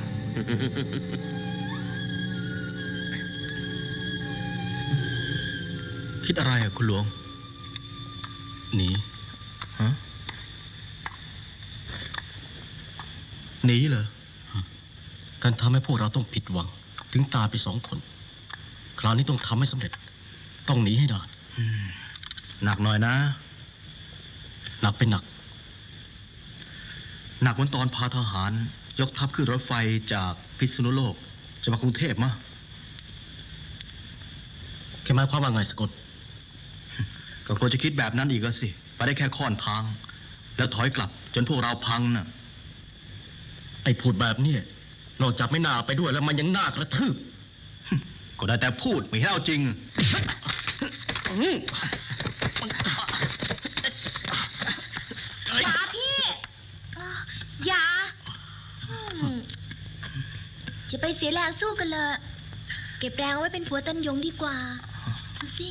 คิดอะไรอ่ะคุณหลวง หนีฮะหนีเหรอการทำให้พวกเราต้องผิดหวัง ถึงตายไปสองคน คราวนี้ต้องทำให้สำเร็จ ต้องหนีให้ได้หนักหน่อยนะหนักเป็นหนักหนักเหมือนตอนพาทหาร ยกทัพขึ้นรถไฟจากพิษณุโลก จะมากรุงเทพมาแค่หมายความว่าไงสกลก็ควรจะคิดแบบนั้นอีกแล้วสิ ไปได้แค่ค่อนทาง แล้วถอยกลับ จนพวกเราพังน่ะไอ้พูดแบบนี้นอกจากไม่น่าไปด้วยแล้วมันยังน่ากระทืบก็ได้แต่พูดไม่ให้เอาจริงอย่าพี่จะไปเสียแรงสู้กันเลยเก็บแรงเอาไว้เป็นผัวตันยงดีกว่าดูสิ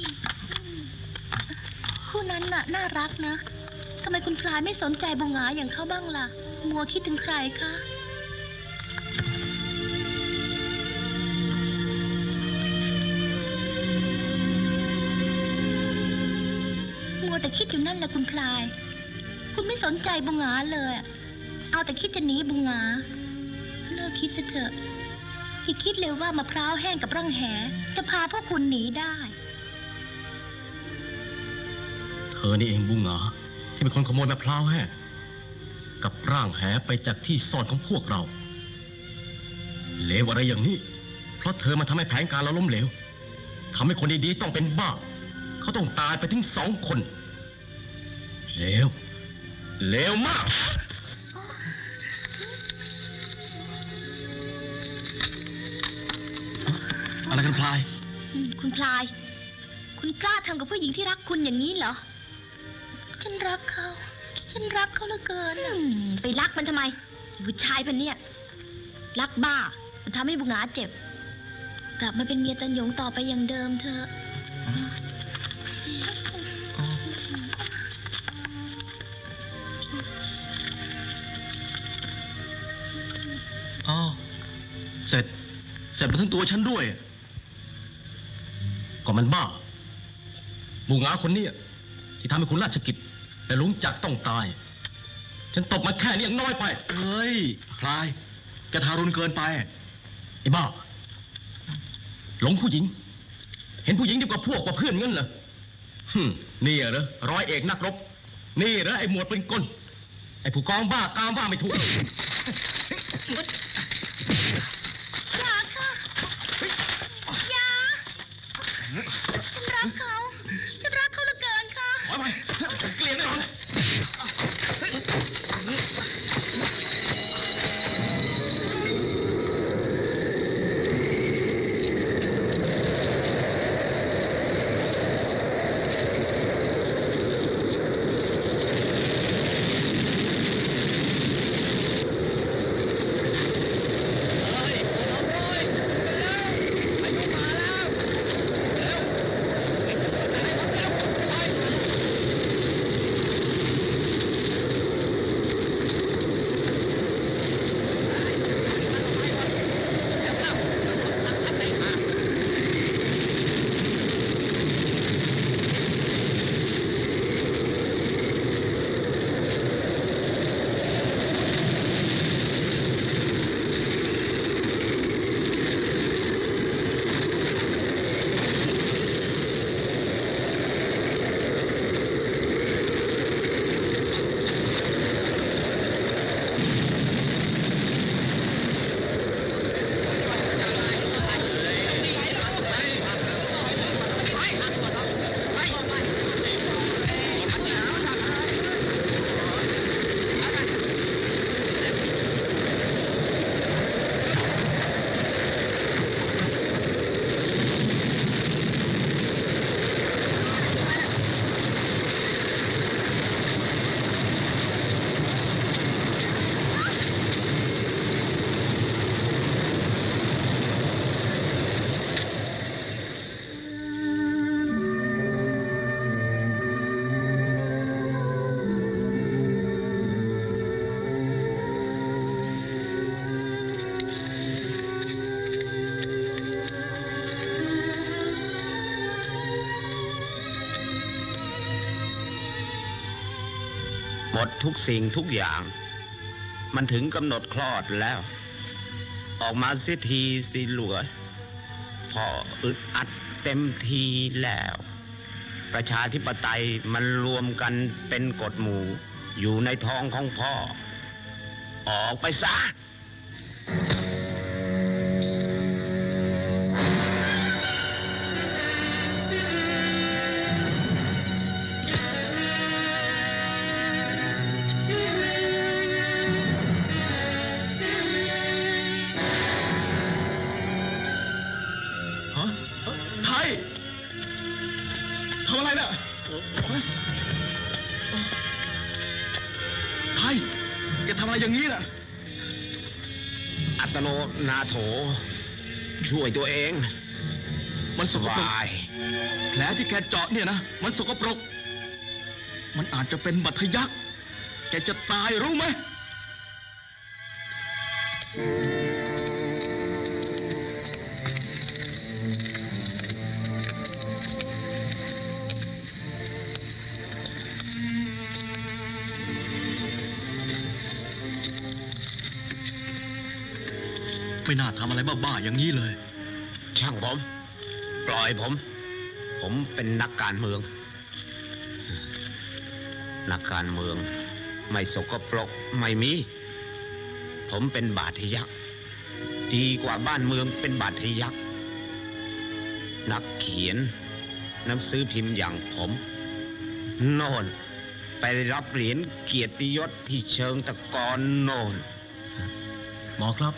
คู่นั้นน่ะน่ารักนะทำไมคุณพลายไม่สนใจบุงหงาอย่างเขาบ้างล่ะมัวคิดถึงใครคะมัวแต่คิดอยู่นั่นแหละคุณพลายคุณไม่สนใจบุงหงาเลยเอาแต่คิดจะหนีบุงหงาเลิกคิดซะเถอะอย่าคิดเลยว่ามะพร้าวแห้งกับร่างแหจะพาพวกคุณหนีได้เธอนี่เองบุงหงาที่เป็นคนขโมยมะพร้าวแห้งกับร่างแหไปจากที่ซ่อนของพวกเราเลวอะไรอย่างนี้เพราะเธอมาทำให้แผนการเราล้มเหลวทำให้คนดีๆต้องเป็นบ้าเขาต้องตายไปถึงสองคนเลวเลวมากอะไรกันพลายคุณพลายคุณกล้าทำกับผู้หญิงที่รักคุณอย่างนี้เหรอฉันรักเขาฉันรักเขาเหลือเกินไปรักมันทำไมผู้ชายพันเนี่ยรักบ้ามันทำให้บุงหงาเจ็บกลับมาเป็นเมียตันหยงต่อไปอย่างเดิมเถอะอ๋อเสร็จเสร็จมาทั้งตัวฉันด้วยก็มันบ้าบุงหงาคนนี้ที่ทำให้คุณราชกิจและลุงจักรต้องตายฉันตบมาแค่นี้ยังน้อยไปเฮ้ยพลายแกทารุณเกินไปไอ้บ้าหลงผู้หญิงเห็นผู้หญิงดีกว่าพวกกว่าเพื่อนงั้นเหรอฮึนี่เหรอร้อยเอกนักรบนี่เหรอไอ้หมวดเป็นกลไอ้ผู้กองบ้ากามว่าไม่ถูกอย่าค่ะอย่าฉันรักเขาฉันรักเขาเหลือเกินค่ะถอยไปเกลียดแน่นอนหมดทุกสิ่งทุกอย่างมันถึงกำหนดคลอดแล้ว ออกมาเสียทีสิหลวงพ่ออึดอัดเต็มทีแล้ว ประชาธิปไตยมันรวมกันเป็นกฎหมู่อยู่ในท้องของพ่อออกไปซะทำอะไรน่ะไทยแกทำอะไรอย่างนี้น่ะอัตตโนนาโถ ช่วยตัวเองมันสกปรกบายแผลที่แกเจาะเนี่ยนะ มันสกปรก มันอาจจะเป็นบัตรทะยักแกจะตายรู้ไหม ไม่น่าทำอะไรบ้าๆอย่างนี้เลยช่างผม ปล่อยผม ผมเป็นนักการเมือง นักการเมือง ไม่สกปรกไม่มี ผมเป็นบาดทะยักดีกว่าบ้านเมืองเป็นบาดทะยักนักเขียนหนังสือพิมพ์อย่างผมโน่นไปรับเหรียญเกียรติยศที่เชิงตะกอนโน่นหมอครับ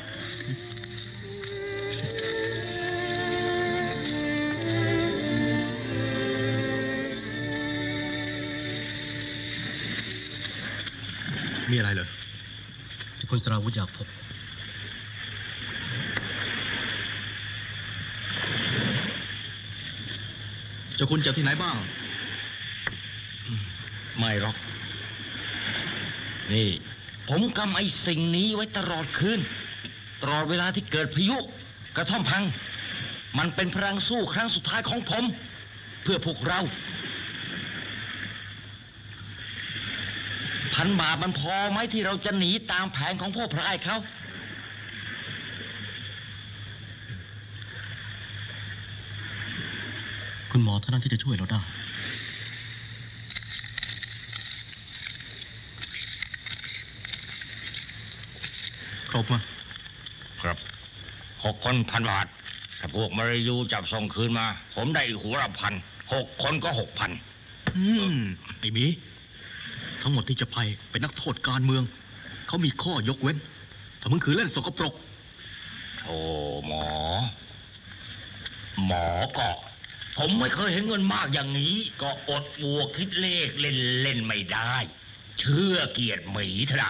มีอะไรเหรอที่คุณสราวุธอยากพบเจ้าคุณจากที่ไหนบ้างไม่หรอก นี่ ผมกำไอ้สิ่งนี้ไว้ตลอดคืน ตลอดเวลาที่เกิดพายุกระท่อมพัง มันเป็นพลังสู้ครั้งสุดท้ายของผม เพื่อพวกเรา พันบาทมันพอไหมที่เราจะหนีตามแผนของพวกพรายเขาคุณหมอเท่านั้นที่จะช่วยเราได้ครบมั้ยครับหกคนพันบาท ถ้าพวกมาริยูจับส่งคืนมา ผมได้อีกหัวละพันหกคนก็หกพันอืม ไอ้หมี ทั้งหมดที่จะไปเป็นนักโทษการเมือง เขามีข้อยกเว้น ถ้ามึงคือเล่นสกปรกโธ่หมอ หมอก็ ผมไม่เคยเห็นเงินมากอย่างนี้ ก็อดบัวคิดเลขเล่นเล่นไม่ได้ เชื่อเกียรติหมีเถอะนะ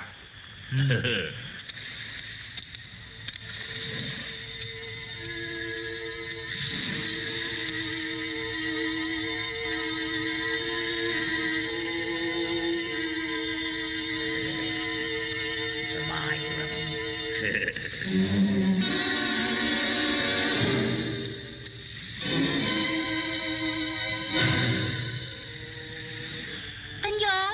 สบายครับตันหยอง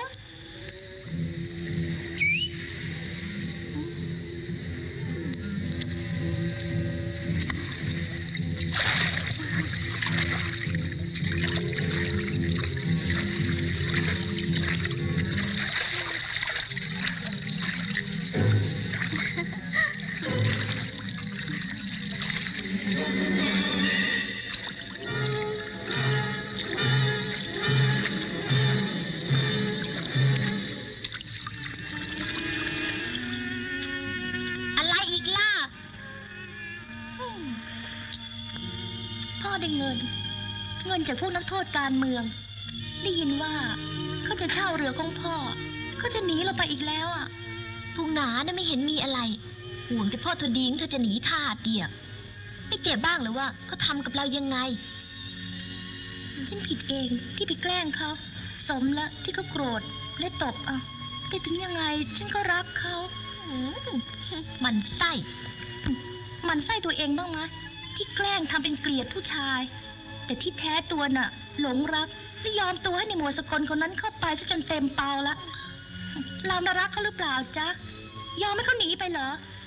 อะไรอีกล่ะฮึ่มพ่อได้เงิน เงินจากพวกนักโทษการเมือง ได้ยินว่าเขาจะเช่าเรือของพ่อเขาจะหนีเราไปอีกแล้วอ่ะผู้หงาน่ะไม่เห็นมีอะไร ห่วงแต่พ่อเธอดีงเธอจะหนีท่าเดียวไม่เจ็บบ้างหรือว่าเขาทำกับเรายังไง ฉันผิดเองที่ไปแกล้งเขา สมละที่เขาโกรธและตบเอาแต่ถึงยังไงฉันก็รักเขาอืมมันไส้มันไส้ตัวเองบ้างไหมที่แกล้งทำเป็นเกลียดผู้ชาย แต่ที่แท้ตัวน่ะ หลงรักและยอมตัวให้ในหมวดสกลคนนั้นเข้าไปซะจนเต็มเปล่าละเราน่ารักเขาหรือเปล่าจ๊ะยอมให้เขาหนีไปเหรอ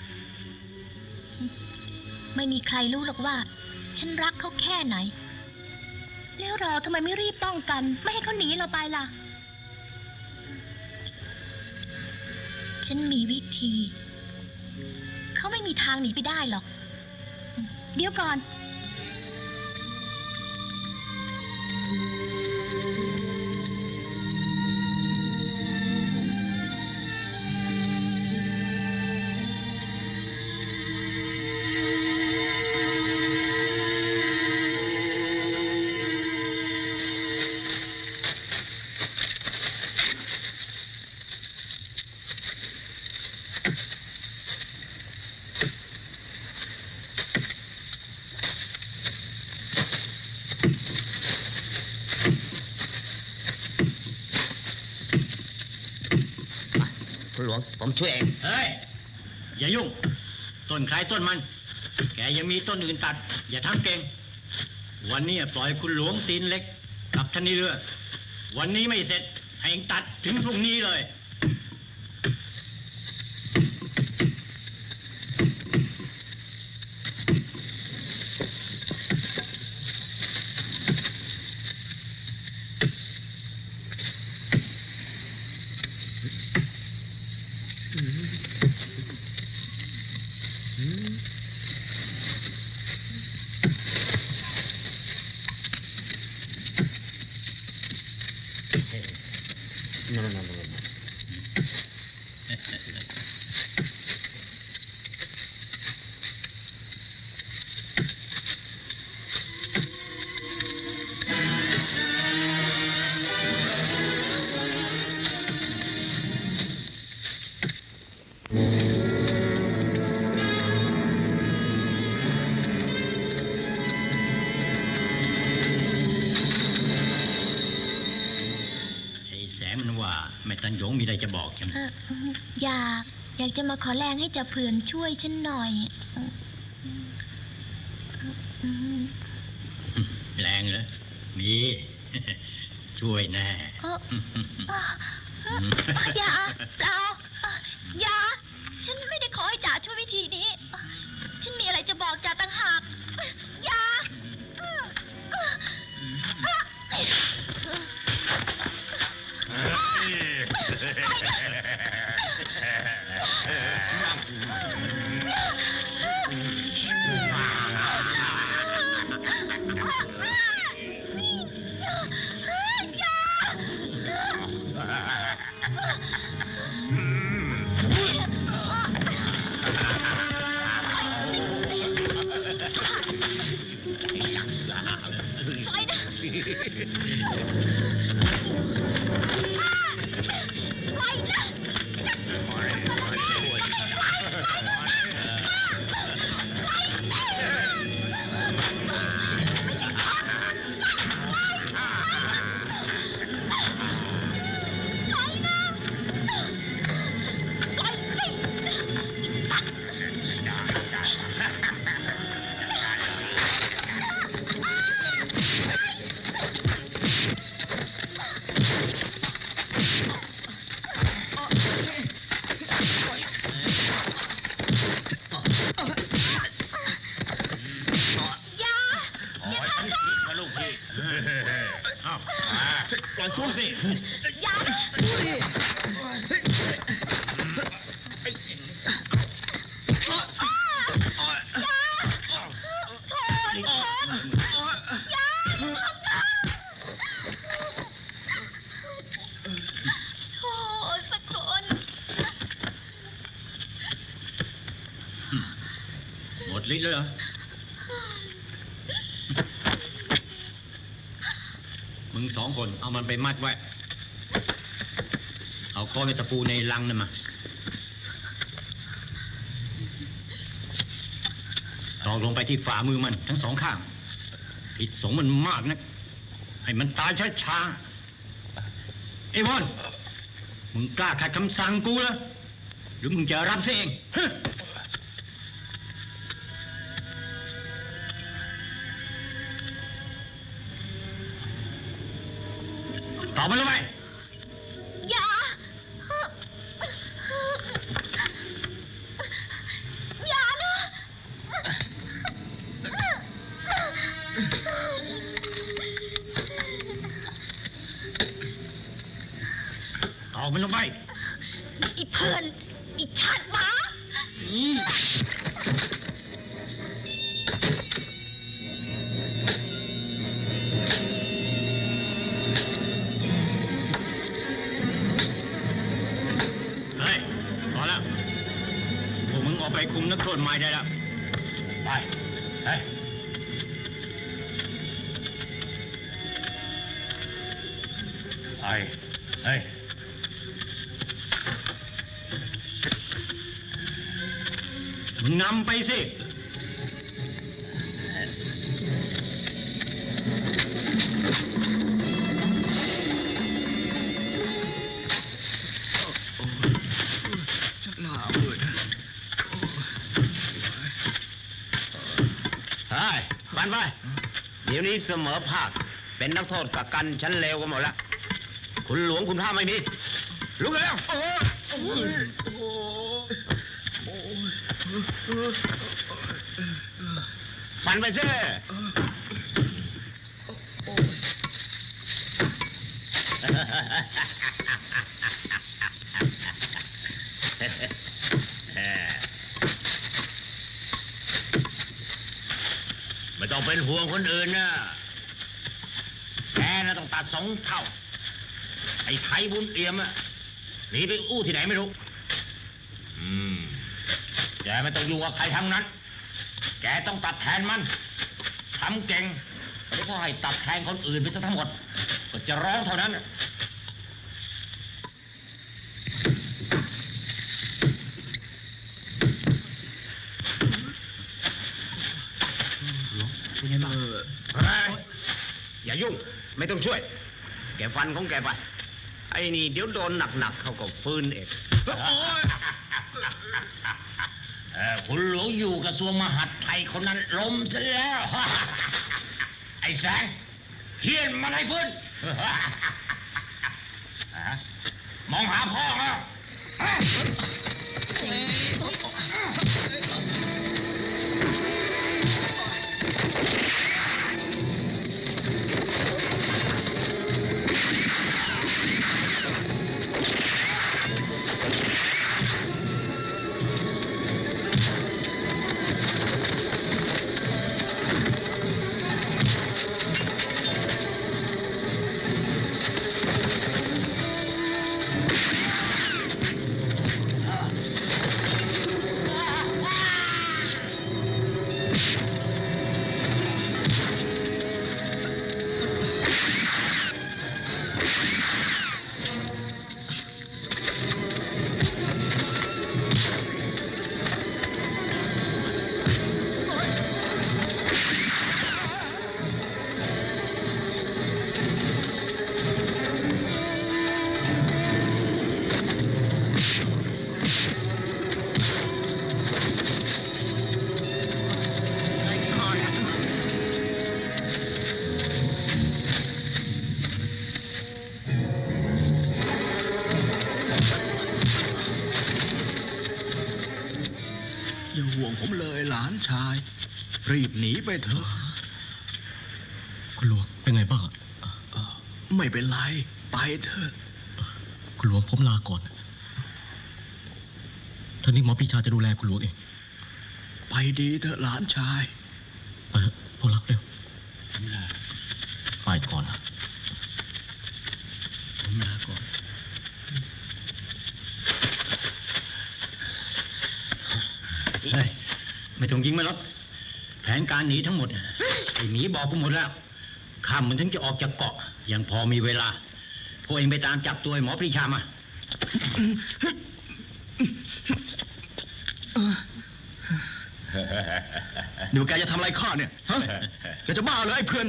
ไม่มีใครรู้หรอกว่า ฉันรักเขาแค่ไหน แล้วเราทำไมไม่รีบป้องกัน ไม่ให้เขาหนีเราไปล่ะ ฉันมีวิธี เขาไม่มีทางหนีไปได้หรอก เดี๋ยวก่อนหลวงผมช่วยเองเฮ้ย อย่ายุ่ง ต้นใครต้นมัน แกยังมีต้นอื่นตัด อย่าทำเก่ง วันนี้ปล่อยคุณหลวงตีนเล็กกับธนีเรือ วันนี้ไม่เสร็จ ให้เองตัดถึงพรุ่งนี้เลย No, no, no, no, no. แม่ตันหยงมีอะไรจะบอกใช่ไหมเอออยากอยากจะมาขอแรงให้จ่าเผื่อนช่วยฉันหน่อยอืมแรงเหรอมี ช่วยแน่เอออย่าเปล่าอย่าฉันไม่ได้ขอให้จ่าช่วยวิธีนี้ฉันมีอะไรจะบอกจ่าต่างหากอย่าหมดฤทธิ์เลยเหรอ มึงสองคนเอามันไปมัดไว้ เอาค้อนกับตะปูในลังนั่นมาตอกลงไปที่ฝ่ามือมันทั้งสองข้าง ผิดสงมันมากนะให้มันตายช้าๆไอ้บอลมึงกล้าขัดคำสั่งกูเหรอหรือมึงจะรับซะเองตอบมาเลยไหมอย่าอย่านะตอบมันลงไปอีเพื่อนอีชาติหมาไปคุมนักโทษใหม่ได้แล้วไปไปไปเฮ้ยมึงนำไปสิฮ้ยฟันไปเดี๋ยวนี้เสมอภาคเป็นนักโทษกักกันชั้นเลวกันหมดแล้วคุณหลวงคุณห้ามไม่มีลุกเร็วฟันไปซิไม่ต้องเป็นห่วงคนอื่นนะแกน่ะต้องตัดสองเท่าไอ้ไทยบุญเอี่ยมอะหนีไปอู้ที่ไหนไม่รู้อืมแกไม่ต้องยุ่งกับใครทั้งนั้นแกต้องตัดแทนมันทำเก่งแล้วก็ให้ตัดแทนคนอื่นไปซะทั้งหมดก็จะร้องเท่านั้นเป็นไงบ้างอย่ายุ่งไม่ต้องช่วยแกฟันของแกไปไอ้นี่เดี๋ยวโดนหนักๆเขาก็ฟื้นเองคุณหลวงอยู่กระทรวงมหาดไทยคนนั้นล้มซะแล้วไอ้แสงเทียนมาให้พื้นมองหาพ่อเหรอชายรีบหนีไปเถอะคุณหลวงเป็นไงบ้างไม่เป็นไรไปเถอะคุณหลวงผมลาก่อนท่านี้หมอปีชาจะดูแลคุณหลวงเองไปดีเถอะหลานชายไปเถอะพวกรักเร็วผมลาไปก่อนนะผมลาก่อนเฮ้ยไม่ต้องยิงมาหรอกแผนการหนีทั้งหมดไอ้หมีบอกผมหมดแล้วข้ามมันถึงจะออกจากเกาะยังพอมีเวลาพวกเองไปตามจับตัวหมอปรีชามาเดี๋ยวแกจะทำอะไรข้าเนี่ยฮะแกจะบ้าเหรอไอ้เพื่อน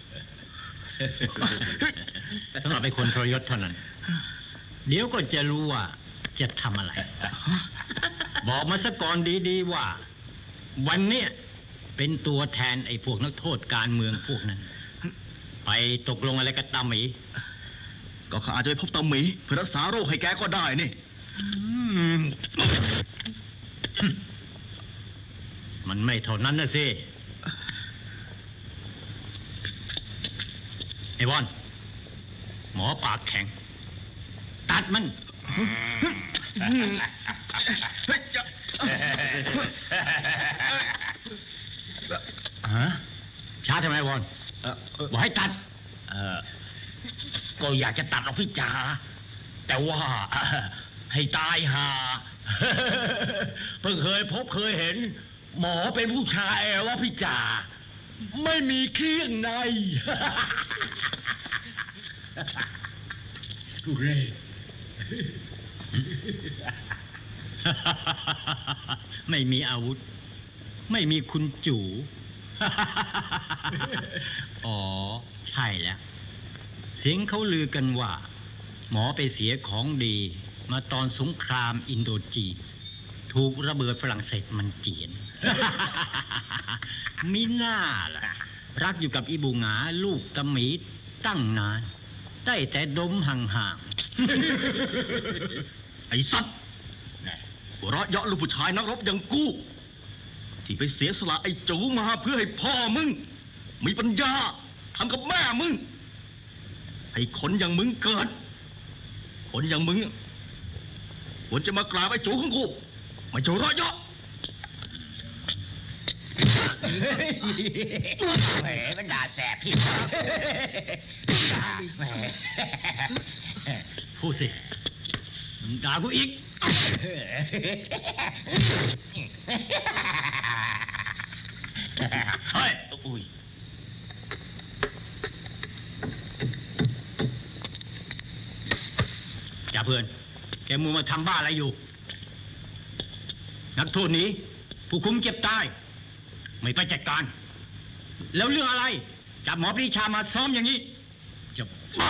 สำหรับไอ้คนทรยศเท่านั้นเดี๋ยวก็จะรู้ว่าจะทำอะไรบอกมาซะก่อนดีๆว่าวันนี้เป็นตัวแทนไอ้พวกนักโทษการเมืองพวกนั้นไปตกลงอะไรกับตาหมีก็ข้าอาจจะไปพบตาหมีเพื่อรักษาโรคให้แกก็ได้นี่มันไม่เท่านั้นนะสิไอ้บอลหมอปากแข็งตัดมันฮะช้าทำไมบอลบอกให้ตัดก็อยากจะตัดหรอกพี่จ๋าแต่ว่าให้ตายห่าเพิ่งเคยพบเคยเห็นหมอเป็นผู้ชายว่าพี่จ๋าไม่มีเครื่องในทุเรศไม่มีอาวุธไม่มีคุณจู่อ๋อใช่แล้วเสียงเขาลือกันว่าหมอไปเสียของดีมาตอนสงครามอินโดจีนถถูกระเบิดฝรั่งเศสมันเจียน มิน่าล่ะรักอยู่กับอีบูหงาลูกตะหมีตั้งนานได้แต่ดมห่างไอ้สัตว์หัวเราะเยาะลูกผู้ชายนักรบอย่างกูที่ไปเสียสละไอ้จูมาเพื่อให้พ่อมึงมีปัญญาทำกับแม่มึงให้คนอย่างมึงเกิดคนอย่างมึงควรจะมากราบไอ้จูของกูไม่จะหัวเราะเยาะแหมมันด่าแสบพี่แหมๆพูดสิมึงด่ากูอีกเฮ้ยอุ้ยจ่าเพื่อนแกมัวมาทำบ้าอะไรอยู่นักโทษหนีผู้คุมเจ็บตายไม่ไปจัดการแล้วเรื่องอะไรจับหมอปรีชามาซ้อมอย่างนี้จะบ้า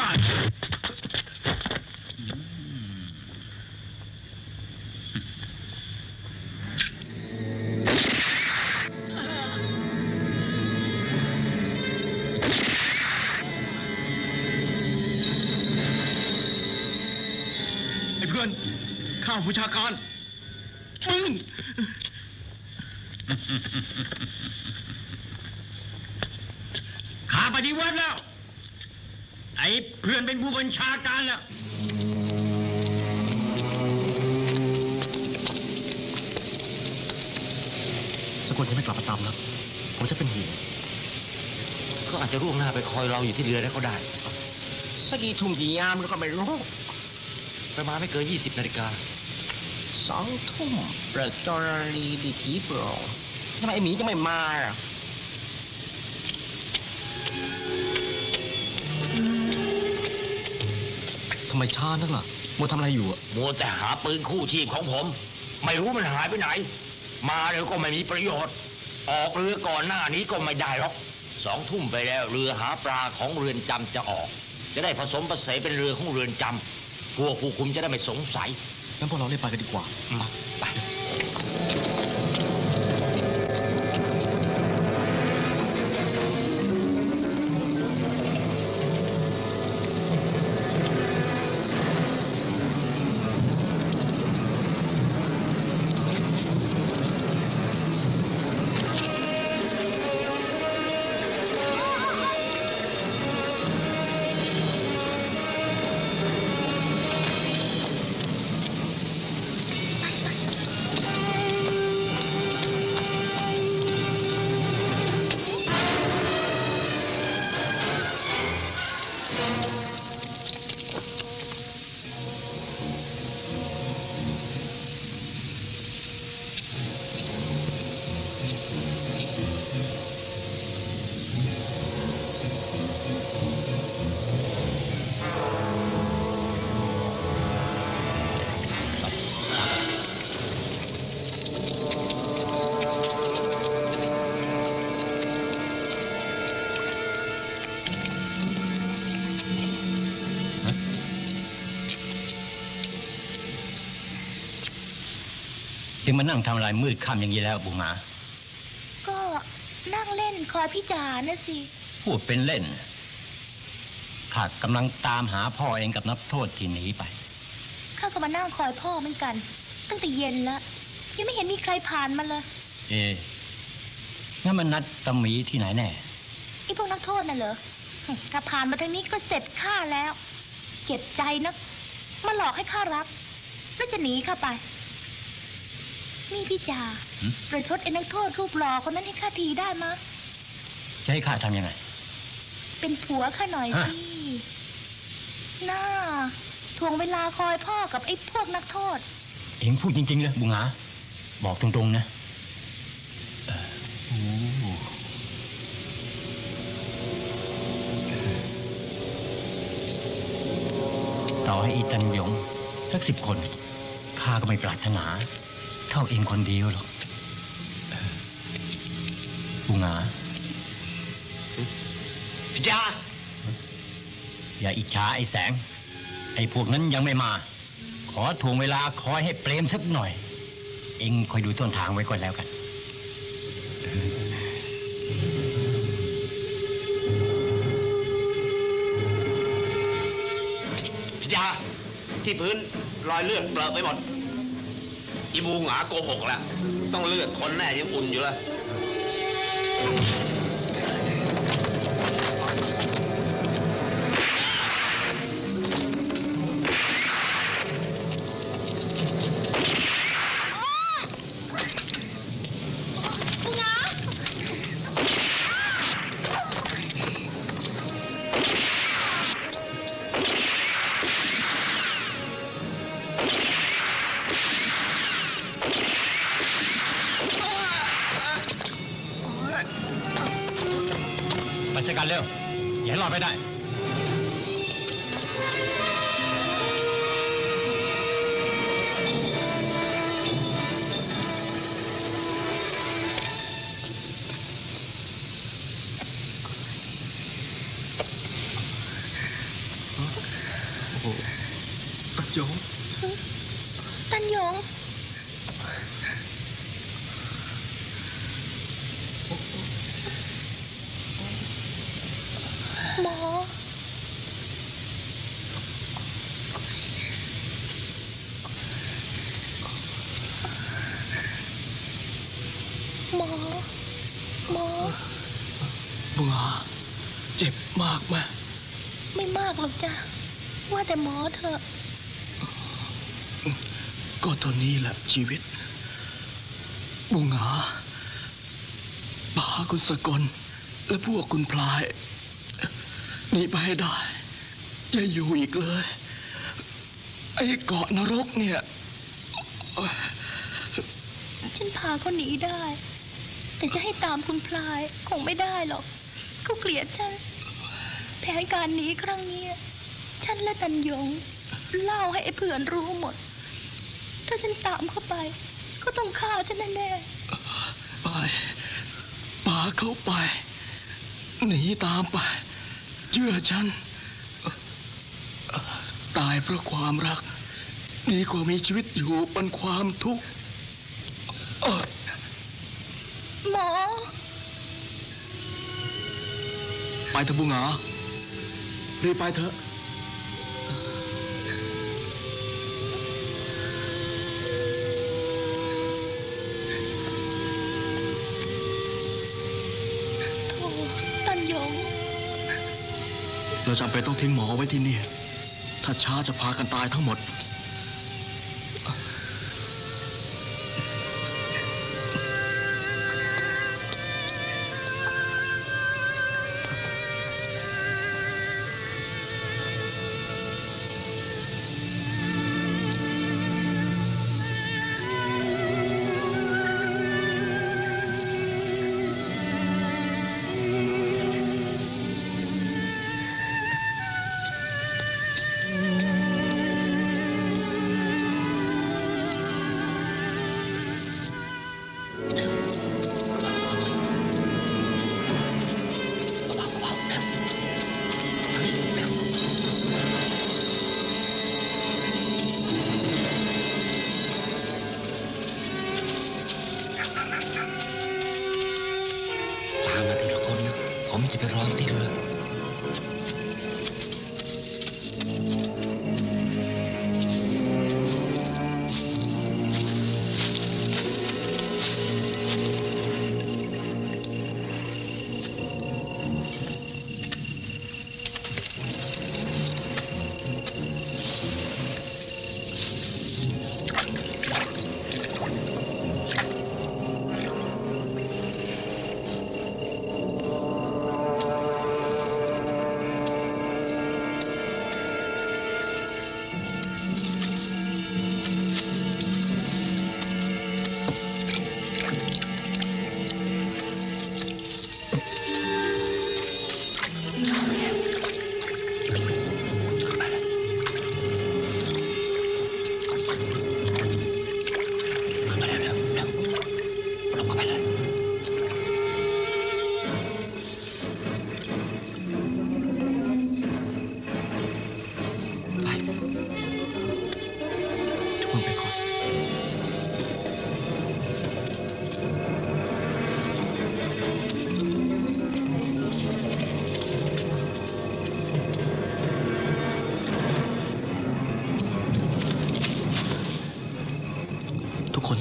ไอ้เพื่อนข้าผู้ชาการมึงข้าปฏิวัติแล้วไอ้เพื่อนเป็นผู้บัญชาการแล้วสกุลยังไม่กลับมาตามนะผมจะเป็นห่วงก็อาจจะร่วงหน้าไปคอยเราอยู่ที่เรือแล้วก็ได้สักกี่ทุ่มกี่ยามแล้วก็ไม่รู้ประมาณไม่เกินยี่สิบนาฬิกาสองทุ่มเปิดจอรีดีทีโปรทำไมไอ้หมีจะไม่มาอ่ะทำไมช้านักล่ะมัวทำอะไรอยู่อะมัวแต่หาปืนคู่ชีพของผม ไม่รู้มันหายไปไหน มาเดี๋ยวก็ไม่มีประโยชน์ ออกเรือก่อนหน้านี้ก็ไม่ได้หรอกสองทุ่มไปแล้วเรือหาปลาของเรือนจำจะออก จะได้ผสมผสานเป็นเรือของเรือนจำพวกผู้คุมจะได้ไม่สงสัยงั้นพวกเราเรียกไปกันดีกว่าไปยังมานั่งทำอะไรมืดค่ำอย่างนี้แล้วบุงหาก็นั่งเล่นคอยพี่จ๋านะสิพูดเป็นเล่นข้ากำลังตามหาพ่อเองกับนักโทษที่หนีไปข้าก็มานั่งคอยพ่อเหมือนกัน ตั้งแต่เย็นแล้วยังไม่เห็นมีใครผ่านมาเลยเอ๊ะงั้นมันนัดตะหมีที่ไหนแน่ไอ้พวกนักโทษน่ะเหรอถ้าผ่านมาทางนี้ก็เสร็จข้าแล้วเจ็บใจนักมาหลอกให้ข้ารับแล้วจะหนีข้าไปนี่พี่จ๋าประชดไอ้นักโทษรูปหล่อคนนั้นให้ข้าทีได้มะจะให้ข้าทำยังไงเป็นผัวข้าหน่อยสิน่าถ่วงเวลาคอยพ่อกับไอ้พวกนักโทษเอ็งพูดจริงๆเลยบุงหาบอกตรงๆนะเอ่อโอ้ต่อให้อีตันหยงสักสิบคนข้าก็ไม่ปรารถนาเท่าเองคนเดียวหรอกเอ่อบุงหาพี่จ๋าอย่าอิจฉาไอ้แสง ไอ้พวกนั้นยังไม่มา ขอถ่วงเวลาคอยให้เปรมสักหน่อยเองคอยดูต้นทางไว้ก่อนแล้วกันพิจาที่พื้นรอยเลือดเปลอะไปหมดอีบูหงาโกหกแล้วต้องเลือดคนแน่ยังอุ่นอยู่เลยไปจัดการเร็วอย่าให้รอดไม่ได้ตันยงตันยงหมอหมอหมอบัวเจ็บมากไหมไม่มากหรอกจ้ะว่าแต่หมอเถอะก็ตอนนี้แหละชีวิตบุงหาป๋าคุณสกลและพวกคุณพลายหนีไปให้ได้อย่าอยู่อีกเลยไอ้เกาะนรกเนี่ยฉันพาเขาหนีได้แต่จะให้ตามคุณพลายคงไม่ได้หรอกเขาเกลียดฉันแผนการหนีครั้งนี้ฉันและตันยงเล่าให้ไอ้เพื่อนรู้หมดถ้าฉันตามเข้าไปก็ต้องฆ่าฉันแน่ๆไปป๋าเข้าไปหนีตามไปเชื่อฉันตายเพราะความรักดีกว่ามีชีวิตอยู่บนความทุกข์หมอไปเถอะบุงหารีบไปเถอะเราจำเป็นต้องทิ้งหมอไว้ที่นี่ถ้าช้าจะพากันตายทั้งหมดจะไปรอที่เรือเ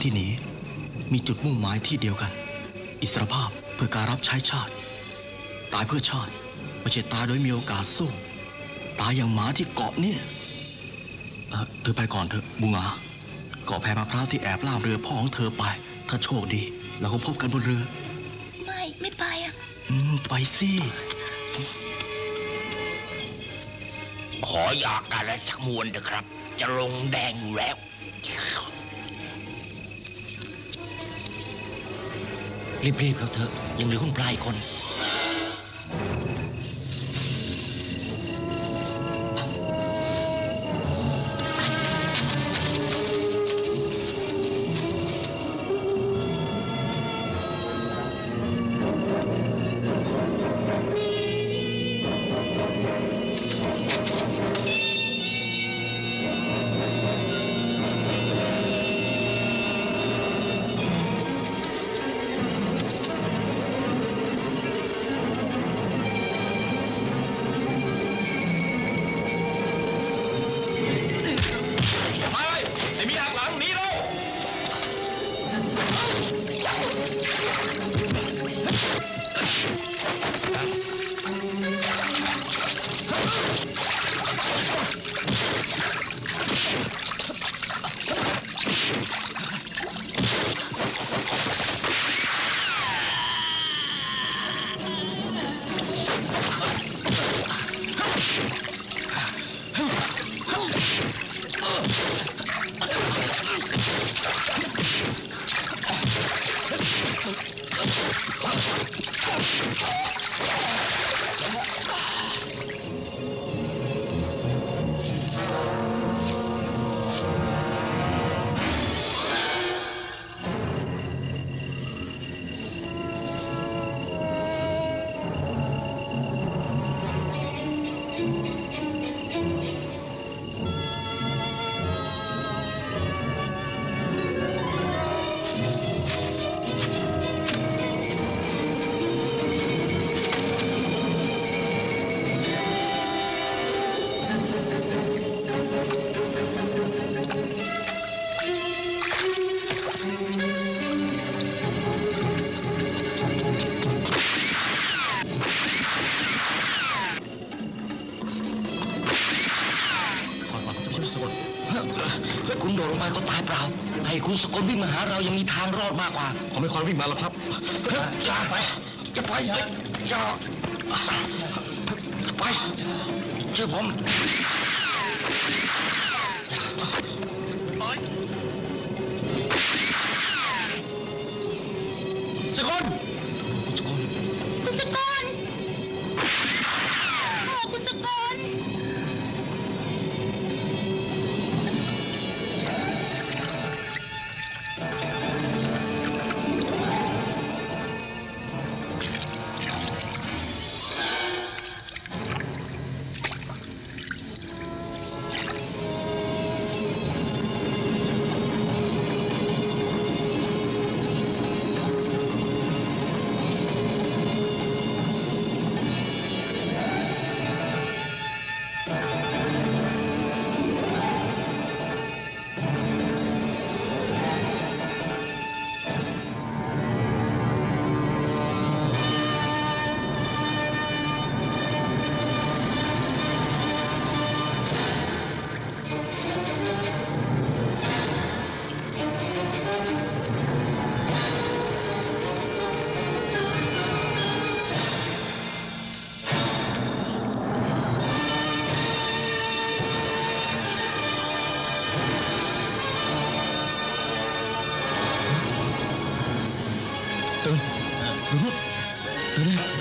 ที่หนีมีจุดมุ่งหมายที่เดียวกันอิสรภาพเพื่อการรับใช้ชาติตายเพื่อชาติไม่ใช่ตายโดยมีโอกาสสู้ตายอย่างหมาที่เกาะเนี่ยเออเธอไปก่อนเถอะบุงาเกาะแพมะพร้าวที่แอบล่ามเรือพ่อของเธอไปถ้าโชคดีเราก็พบกันบนเรือไม่ไม่ไปอ่ะอืมไปสิขออยากกันและสักมวนเถอะครับจะลงแดงอยู่แล้วรีบๆเขาเถอะยังเหลือคุณปลายคนคุณโดดลงไปเขาตายเปล่าให้คุณสกลวิ่งมาหาเรายังมีทางรอดมากกว่าผมไม่ควรวิ่งมาแล้วครับอย่าไปจะไปอย่าไปช่วยผมสกลคุณสกลโอ้คุณสกลตื่นตื่นตื่น